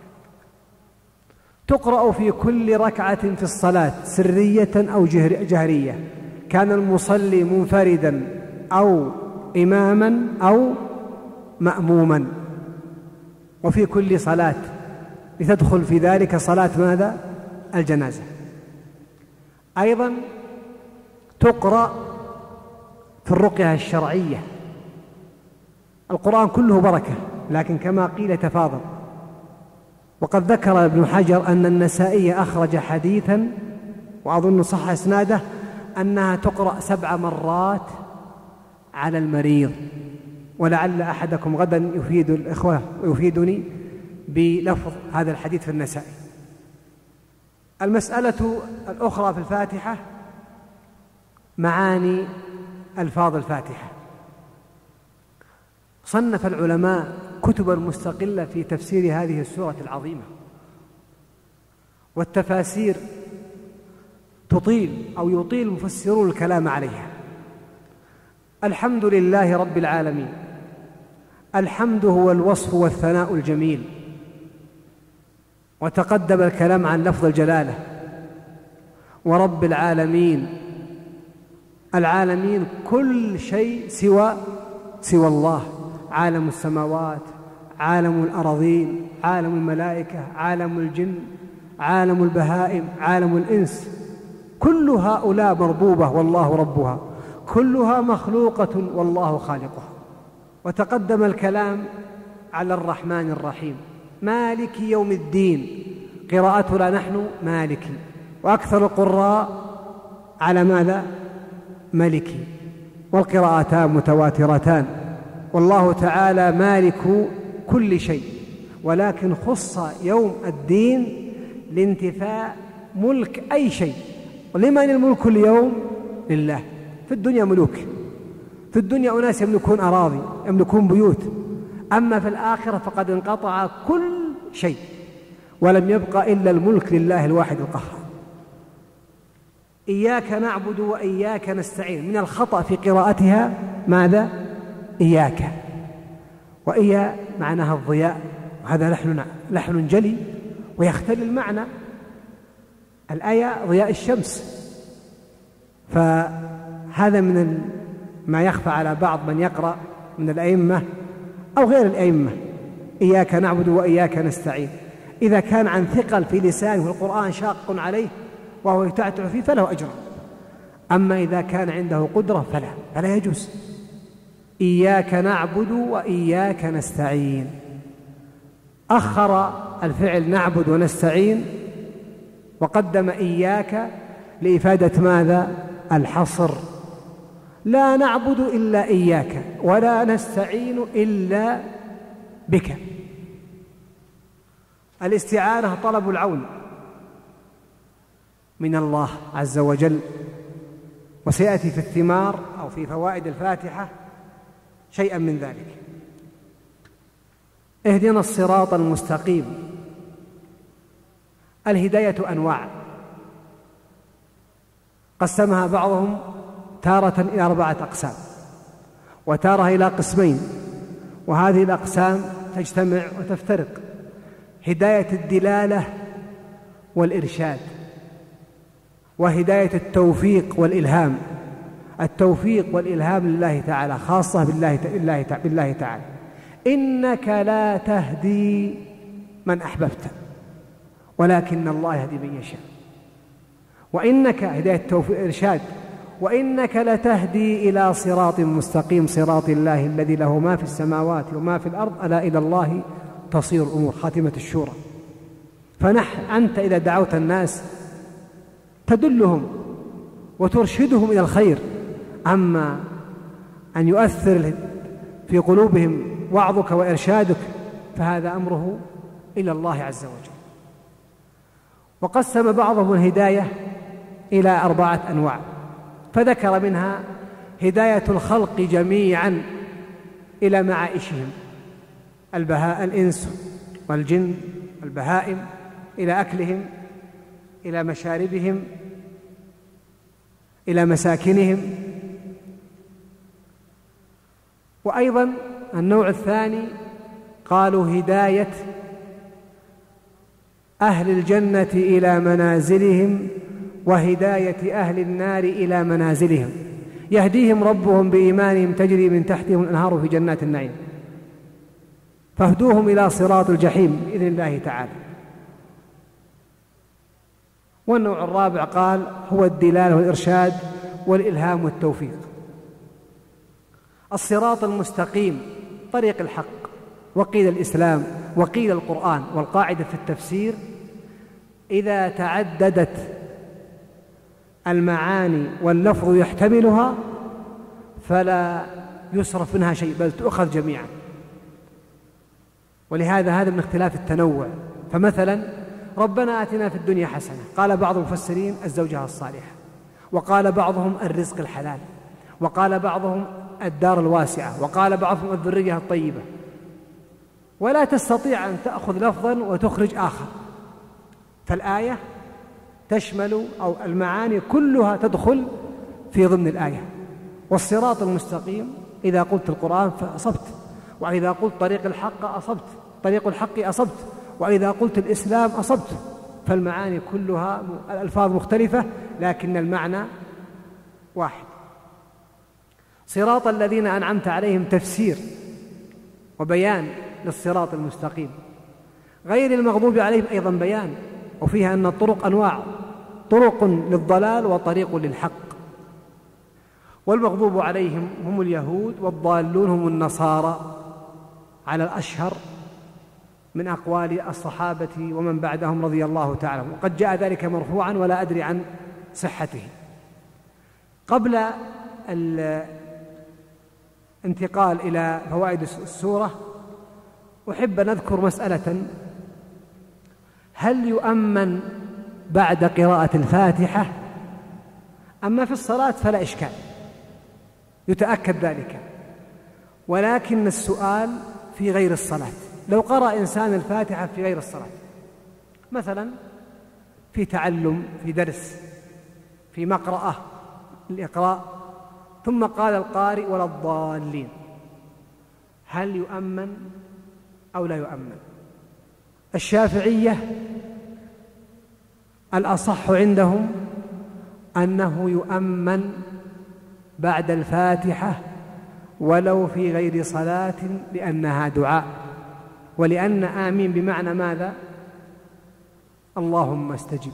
[SPEAKER 4] تقرأ في كل ركعة في الصلاة سرية أو جهرية، كان المصلي منفردا أو إماما أو مأموما، وفي كل صلاة، لتدخل في ذلك صلاة ماذا؟ الجنازة. أيضا تقرأ في الرقية الشرعية. القرآن كله بركة، لكن كما قيل تفاضل. وقد ذكر ابن حجر أن النسائي أخرج حديثا وأظن صح إسناده أنها تقرأ سبع مرات على المريض. ولعل أحدكم غدا يفيد الإخوة ويفيدني بلفظ هذا الحديث في النسائي. المسألة الأخرى في الفاتحة معاني ألفاظ الفاتحة. صنف العلماء كتبا مستقلة في تفسير هذه السورة العظيمة، والتفاسير تطيل أو يطيل مفسرون الكلام عليها. الحمد لله رب العالمين، الحمد هو الوصف والثناء الجميل، وتقدم الكلام عن لفظ الجلالة. ورب العالمين، العالمين كل شيء سوى سوى الله، عالم السماوات، عالم الأراضين، عالم الملائكة، عالم الجن، عالم البهائم، عالم الإنس، كل هؤلاء مربوبة والله ربها، كلها مخلوقة والله خالقها. وتقدم الكلام على الرحمن الرحيم، مالك يوم الدين، قراءتنا نحن مالكي، وأكثر القراء على ماذا؟ ملكي، والقراءتان متواترتان. والله تعالى مالك كل شيء، ولكن خص يوم الدين لانتفاء ملك أي شيء. ولمن الملك اليوم؟ لله. في الدنيا ملوك، في الدنيا أناس يملكون أراضي، يملكون بيوت، أما في الآخرة فقد انقطع كل شيء ولم يبقى إلا الملك لله الواحد القهار. إياك نعبد وإياك نستعين، من الخطأ في قراءتها ماذا؟ إياك، وإيا معناها الضياء، وهذا لحن لحن جلي ويختل المعنى. الآية ضياء الشمس، فهذا من ما يخفى على بعض من يقرأ من الأئمة أو غير الأئمة. إياك نعبد وإياك نستعين، إذا كان عن ثقل في لسانه والقرآن شاق عليه وهو يتعتع فيه فله أجر، أما إذا كان عنده قدرة فلا فلا يجوز. إياك نعبد وإياك نستعين، أخر الفعل نعبد ونستعين وقدم إياك لإفادة ماذا؟ الحصر. لا نعبد إلا إياك ولا نستعين إلا بك. الاستعانة طلب العون من الله عز وجل، وسيأتي في الثمار أو في فوائد الفاتحة شيئا من ذلك. اهدنا الصراط المستقيم. الهداية أنواع قسمها بعضهم تارة إلى أربعة أقسام، وتارة إلى قسمين، وهذه الأقسام تجتمع وتفترق: هداية الدلالة والإرشاد، وهداية التوفيق والإلهام. التوفيق والإلهام لله تعالى، خاصة بالله, بالله, بالله تعالى. إنك لا تهدي من أحببت ولكن الله يهدي من يشاء. وإنك هداية التوفيق والإرشاد، وإنك لتهدي إلى صراط مستقيم، صراط الله الذي له ما في السماوات وما في الأرض، ألا إلى الله تصير الأمور. خاتمة الشورى. فنحن أنت إذا دعوت الناس تدلهم وترشدهم إلى الخير، أما أن يؤثر في قلوبهم وعظك وإرشادك فهذا أمره إلى الله عز وجل. وقسم بعضهم الهداية إلى أربعة أنواع، فذكر منها هداية الخلق جميعا إلى معائشهم، البهاء الإنس والجن والبهائم، إلى أكلهم، إلى مشاربهم، إلى مساكنهم. وأيضا النوع الثاني قالوا هداية أهل الجنة إلى منازلهم، وهداية أهل النار إلى منازلهم. يهديهم ربهم بإيمانهم تجري من تحتهم الأنهار في جنات النعيم، فاهدوهم إلى صراط الجحيم بإذن الله تعالى. والنوع الرابع قال هو الدلالة والإرشاد والإلهام والتوفيق. الصراط المستقيم طريق الحق، وقيل الإسلام، وقيل القرآن. والقاعدة في التفسير: إذا تعددت المعاني واللفظ يحتملها فلا يصرف منها شيء بل تؤخذ جميعا. ولهذا هذا من اختلاف التنوع. فمثلا ربنا آتنا في الدنيا حسنة، قال بعض المفسرين الزوجة الصالحة، وقال بعضهم الرزق الحلال، وقال بعضهم الدار الواسعة، وقال بعضهم الذرية الطيبة. ولا تستطيع أن تأخذ لفظا وتخرج آخر، فالآية تشمل أو المعاني كلها تدخل في ضمن الآية. والصراط المستقيم إذا قلت القرآن فأصبت، وإذا قلت طريق الحق أصبت، طريق الحق أصبت، وإذا قلت الإسلام أصبت. فالمعاني كلها الألفاظ مختلفة لكن المعنى واحد. صراط الذين أنعمت عليهم تفسير وبيان للصراط المستقيم، غير المغضوب عليهم أيضا بيان، وفيها أن الطرق أنواع، طرق للضلال وطريق للحق. والمغضوب عليهم هم اليهود، والضالون هم النصارى على الأشهر من أقوال الصحابة ومن بعدهم رضي الله تعالى. وقد جاء ذلك مرفوعا ولا أدري عن صحته. قبل الانتقال إلى فوائد السورة أحب أن أذكر مسألة: هل يؤمن بعد قراءة الفاتحة؟ أما في الصلاة فلا إشكال، يتأكد ذلك، ولكن السؤال في غير الصلاة. لو قرأ إنسان الفاتحة في غير الصلاة، مثلا في تعلم، في درس، في مقرأة الإقراء، ثم قال القارئ ولا الضالين، هل يؤمن أو لا يؤمن؟ الشافعية الأصح عندهم أنه يؤمن بعد الفاتحة ولو في غير صلاة، لأنها دعاء، ولأن آمين بمعنى ماذا؟ اللهم استجب.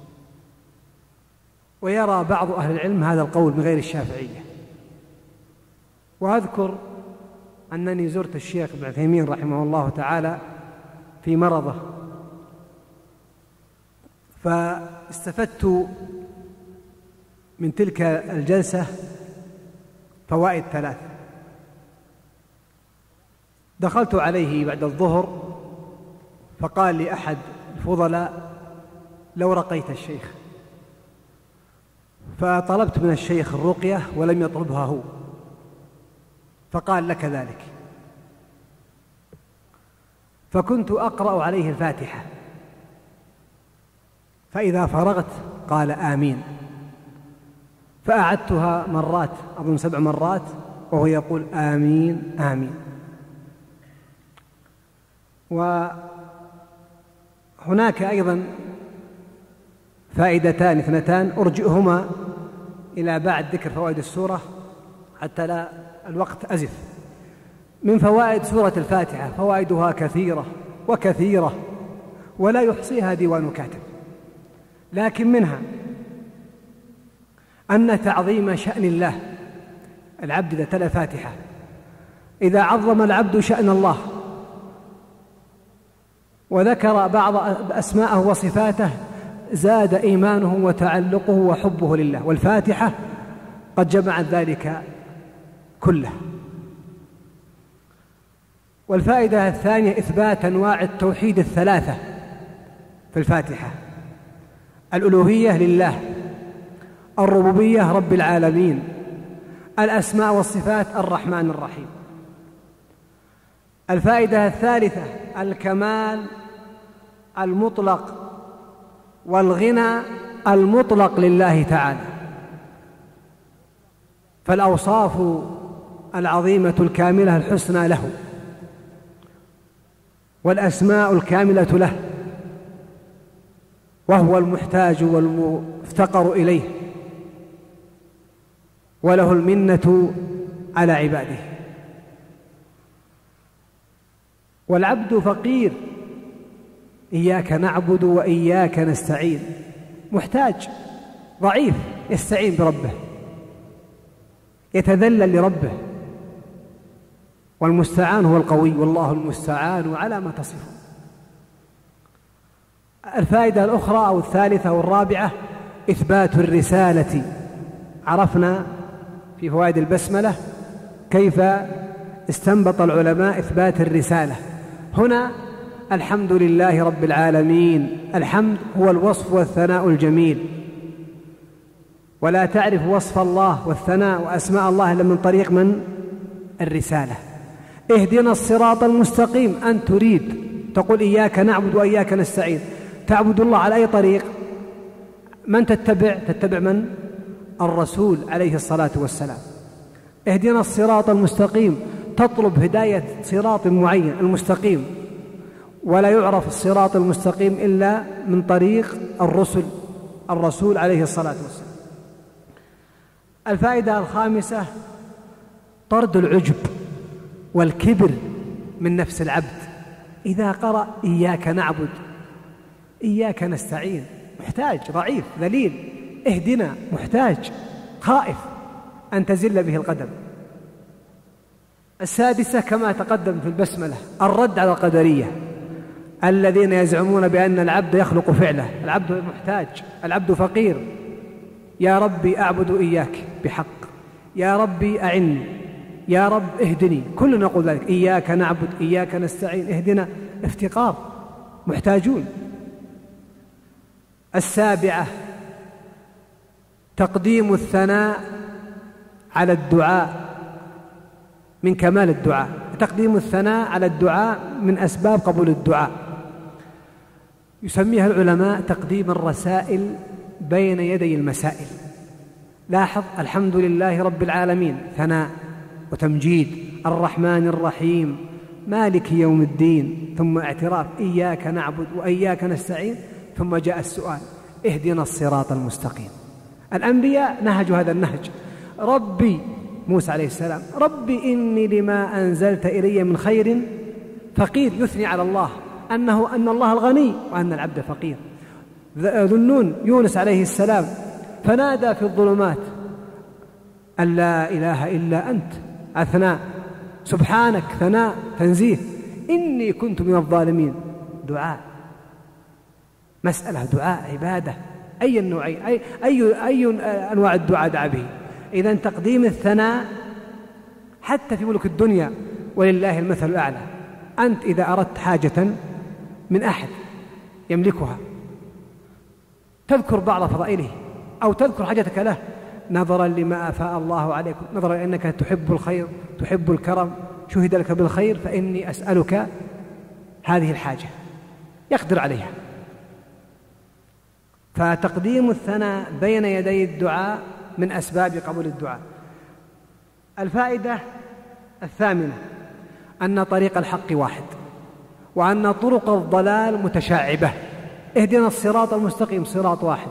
[SPEAKER 4] ويرى بعض أهل العلم هذا القول من غير الشافعية. وأذكر أنني زرت الشيخ ابن عثيمين رحمه الله تعالى في مرضه، فاستفدت من تلك الجلسة فوائد ثلاث. دخلت عليه بعد الظهر فقال لي أحد الفضلاء: لو رقيت الشيخ. فطلبت من الشيخ الرقية ولم يطلبها هو، فقال: لك ذلك. فكنت أقرأ عليه الفاتحة، فإذا فرغت قال آمين، فأعدتها مرات، أظن سبع مرات، وهو يقول آمين آمين. وهناك أيضا فائدتان اثنتان أرجئهما إلى بعد ذكر فوائد السورة حتى لا الوقت أزف. من فوائد سورة الفاتحة فوائدها كثيرة وكثيرة ولا يحصيها ديوان كاتب، لكن منها أن تعظيم شأن الله. العبد إذا تلا الفاتحة، إذا عظم العبد شأن الله وذكر بعض أسماءه وصفاته زاد إيمانه وتعلقه وحبه لله، والفاتحة قد جمعت ذلك كله. والفائدة الثانية إثبات أنواع التوحيد الثلاثة في الفاتحة: الألوهية لله، الربوبية رب العالمين، الأسماء والصفات الرحمن الرحيم. الفائدة الثالثة الكمال المطلق والغنى المطلق لله تعالى، فالأوصاف العظيمة الكاملة الحسنى له، والأسماء الكاملة له، وهو المحتاج والمفتقر إليه، وله المنة على عباده. والعبد فقير، إياك نعبد وإياك نستعين، محتاج ضعيف يستعين بربه، يتذلل لربه، والمستعان هو القوي، والله المستعان على ما تصفون. الفائدة الأخرى أو الثالثة والرابعة إثبات الرسالة. عرفنا في فوائد البسملة كيف استنبط العلماء إثبات الرسالة. هنا الحمد لله رب العالمين، الحمد هو الوصف والثناء الجميل، ولا تعرف وصف الله والثناء وأسماء الله إلا من طريق من الرسالة. اهدنا الصراط المستقيم، أن تريد تقول إياك نعبد وإياك نستعين، تعبد الله على أي طريق؟ من تتبع؟ تتبع من؟ الرسول عليه الصلاة والسلام. اهدنا الصراط المستقيم، تطلب هداية صراط معين المستقيم، ولا يعرف الصراط المستقيم إلا من طريق الرسل الرسول عليه الصلاة والسلام. الفائدة الخامسة طرد العجب والكبر من نفس العبد. إذا قرأ إياك نعبد إياك نستعين محتاج، ضعيف، ذليل، اهدنا محتاج، خائف أن تزل به القدم. السادسة كما تقدم في البسملة الرد على القدرية الذين يزعمون بأن العبد يخلق فعله، العبد محتاج، العبد فقير. يا ربي أعبد إياك بحق، يا ربي أعني، يا رب اهدني، كلنا نقول ذلك، إياك نعبد إياك نستعين، اهدنا، افتقار، محتاجون. السابعة تقديم الثناء على الدعاء من كمال الدعاء، تقديم الثناء على الدعاء من أسباب قبول الدعاء. يسميها العلماء تقديم الرسائل بين يدي المسائل. لاحظ الحمد لله رب العالمين ثناء وتمجيد، الرحمن الرحيم مالك يوم الدين، ثم اعتراف إياك نعبد وإياك نستعين، ثم جاء السؤال اهدنا الصراط المستقيم. الأنبياء نهجوا هذا النهج. ربي موسى عليه السلام ربي إني لما أنزلت إلي من خير فقير، يثني على الله أنه أن الله الغني وأن العبد فقير. ذو النون يونس عليه السلام فنادى في الظلمات أن لا إله إلا أنت، أثناء سبحانك، ثناء تنزيه، إني كنت من الظالمين. دعاء، مسألة دعاء، عبادة، أي النوعين، أي, أي, أي أنواع الدعاء دعا به. إذن تقديم الثناء حتى في ملك الدنيا ولله المثل الأعلى. أنت إذا أردت حاجة من أحد يملكها تذكر بعض فضائله أو تذكر حاجتك له، نظرا لما أفاء الله عليكم، نظرا لأنك تحب الخير تحب الكرم، شهد لك بالخير، فإني أسألك هذه الحاجة، يقدر عليها. فتقديم الثناء بين يدي الدعاء من أسباب قبول الدعاء. الفائدة الثامنة أن طريق الحق واحد، وأن طرق الضلال متشعبة. اهدنا الصراط المستقيم، صراط واحد،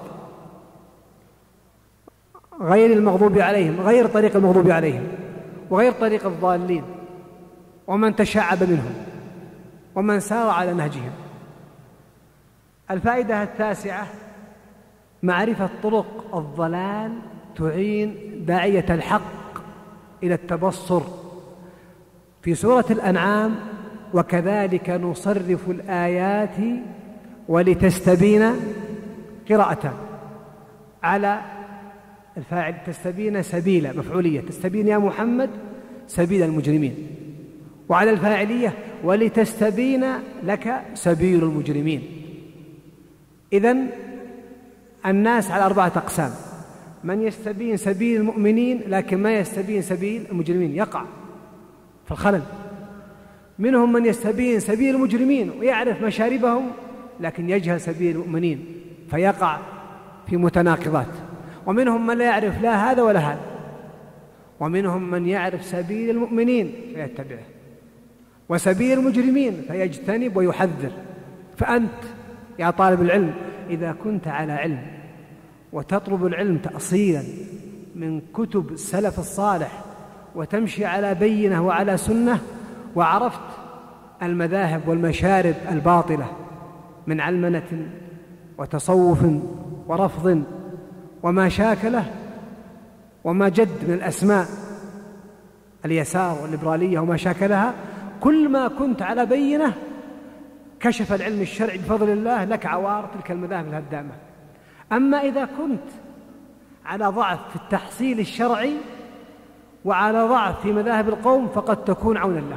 [SPEAKER 4] غير المغضوب عليهم، غير طريق المغضوب عليهم، وغير طريق الضالين، ومن تشعب منهم ومن سار على نهجهم. الفائدة التاسعة معرفة طرق الضلال تعين داعية الحق إلى التبصر. في سورة الأنعام وكذلك نصرف الآيات ولتستبين قراءة على الفاعل، تستبين سبيل مفعولية، تستبين يا محمد سبيل المجرمين، وعلى الفاعلية ولتستبين لك سبيل المجرمين. إذن الناس على أربعة أقسام: من يستبين سبيل المؤمنين لكن ما يستبين سبيل المجرمين يقع في الخلل، منهم من يستبين سبيل المجرمين ويعرف مشاربهم لكن يجهل سبيل المؤمنين فيقع في متناقضات، ومنهم من لا يعرف لا هذا ولا هذا، ومنهم من يعرف سبيل المؤمنين فيتبعه وسبيل المجرمين فيجتنب ويحذر. فأنت يا طالب العلم إذا كنت على علم وتطلب العلم تأصيلا من كتب السلف الصالح وتمشي على بينة وعلى سنة، وعرفت المذاهب والمشارب الباطلة من علمنة وتصوف ورفض وما شاكله وما جد من الأسماء اليسار والليبرالية وما شاكلها، كل ما كنت على بينة كشف العلم الشرعي بفضل الله لك عوار تلك المذاهب الهدامة. أما إذا كنت على ضعف في التحصيل الشرعي وعلى ضعف في مذاهب القوم فقد تكون عونا له.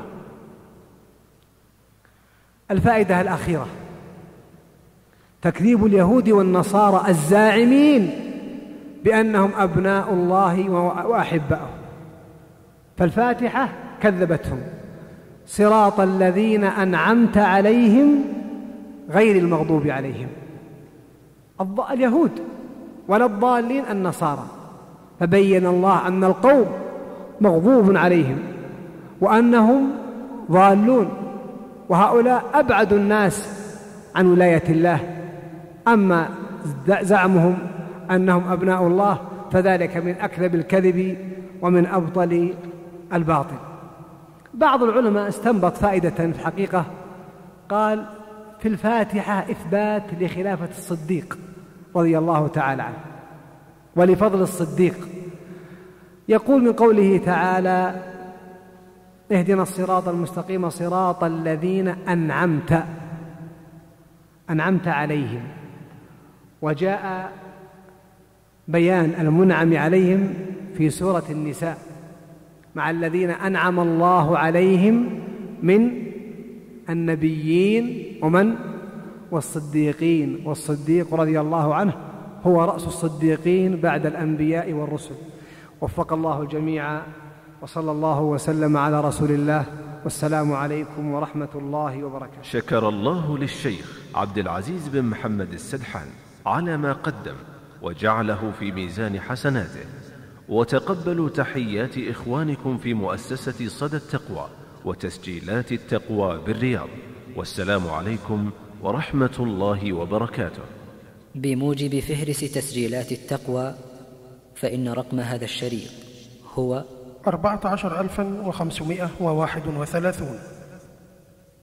[SPEAKER 4] الفائدة الأخيرة تكذيب اليهود والنصارى الزاعمين بأنهم أبناء الله وأحباؤه. فالفاتحة كذبتهم: صراط الذين أنعمت عليهم غير المغضوب عليهم. اليهود ولا الضالين النصارى. فبين الله أن القوم مغضوب عليهم وأنهم ضالون، وهؤلاء أبعد الناس عن ولاية الله. أما زعمهم أنهم أبناء الله فذلك من أكذب الكذب ومن أبطل الباطل. بعض العلماء استنبط فائدة في الحقيقة، قال في الفاتحة إثبات لخلافة الصديق رضي الله تعالى عنه ولفضل الصديق. يقول من قوله تعالى: اهدنا الصراط المستقيم صراط الذين أنعمت أنعمت عليهم. وجاء بيان المنعم عليهم في سورة النساء: مع الذين أنعم الله عليهم من النبيين ومن والصديقين، والصديق رضي الله عنه هو رأس الصديقين بعد الأنبياء والرسل. وفق الله الجميع، وصلى الله وسلم على رسول الله، والسلام عليكم ورحمة الله وبركاته.
[SPEAKER 5] شكر الله للشيخ عبد العزيز بن محمد السدحان على ما قدم وجعله في ميزان حسناته. وتقبلوا تحيات إخوانكم في مؤسسة صدى التقوى وتسجيلات التقوى بالرياض، والسلام عليكم ورحمة الله وبركاته.
[SPEAKER 7] بموجب فهرس تسجيلات التقوى، فإن رقم هذا الشريط هو
[SPEAKER 8] أربعة عشر ألفا وخمسمائة وواحد وثلاثون.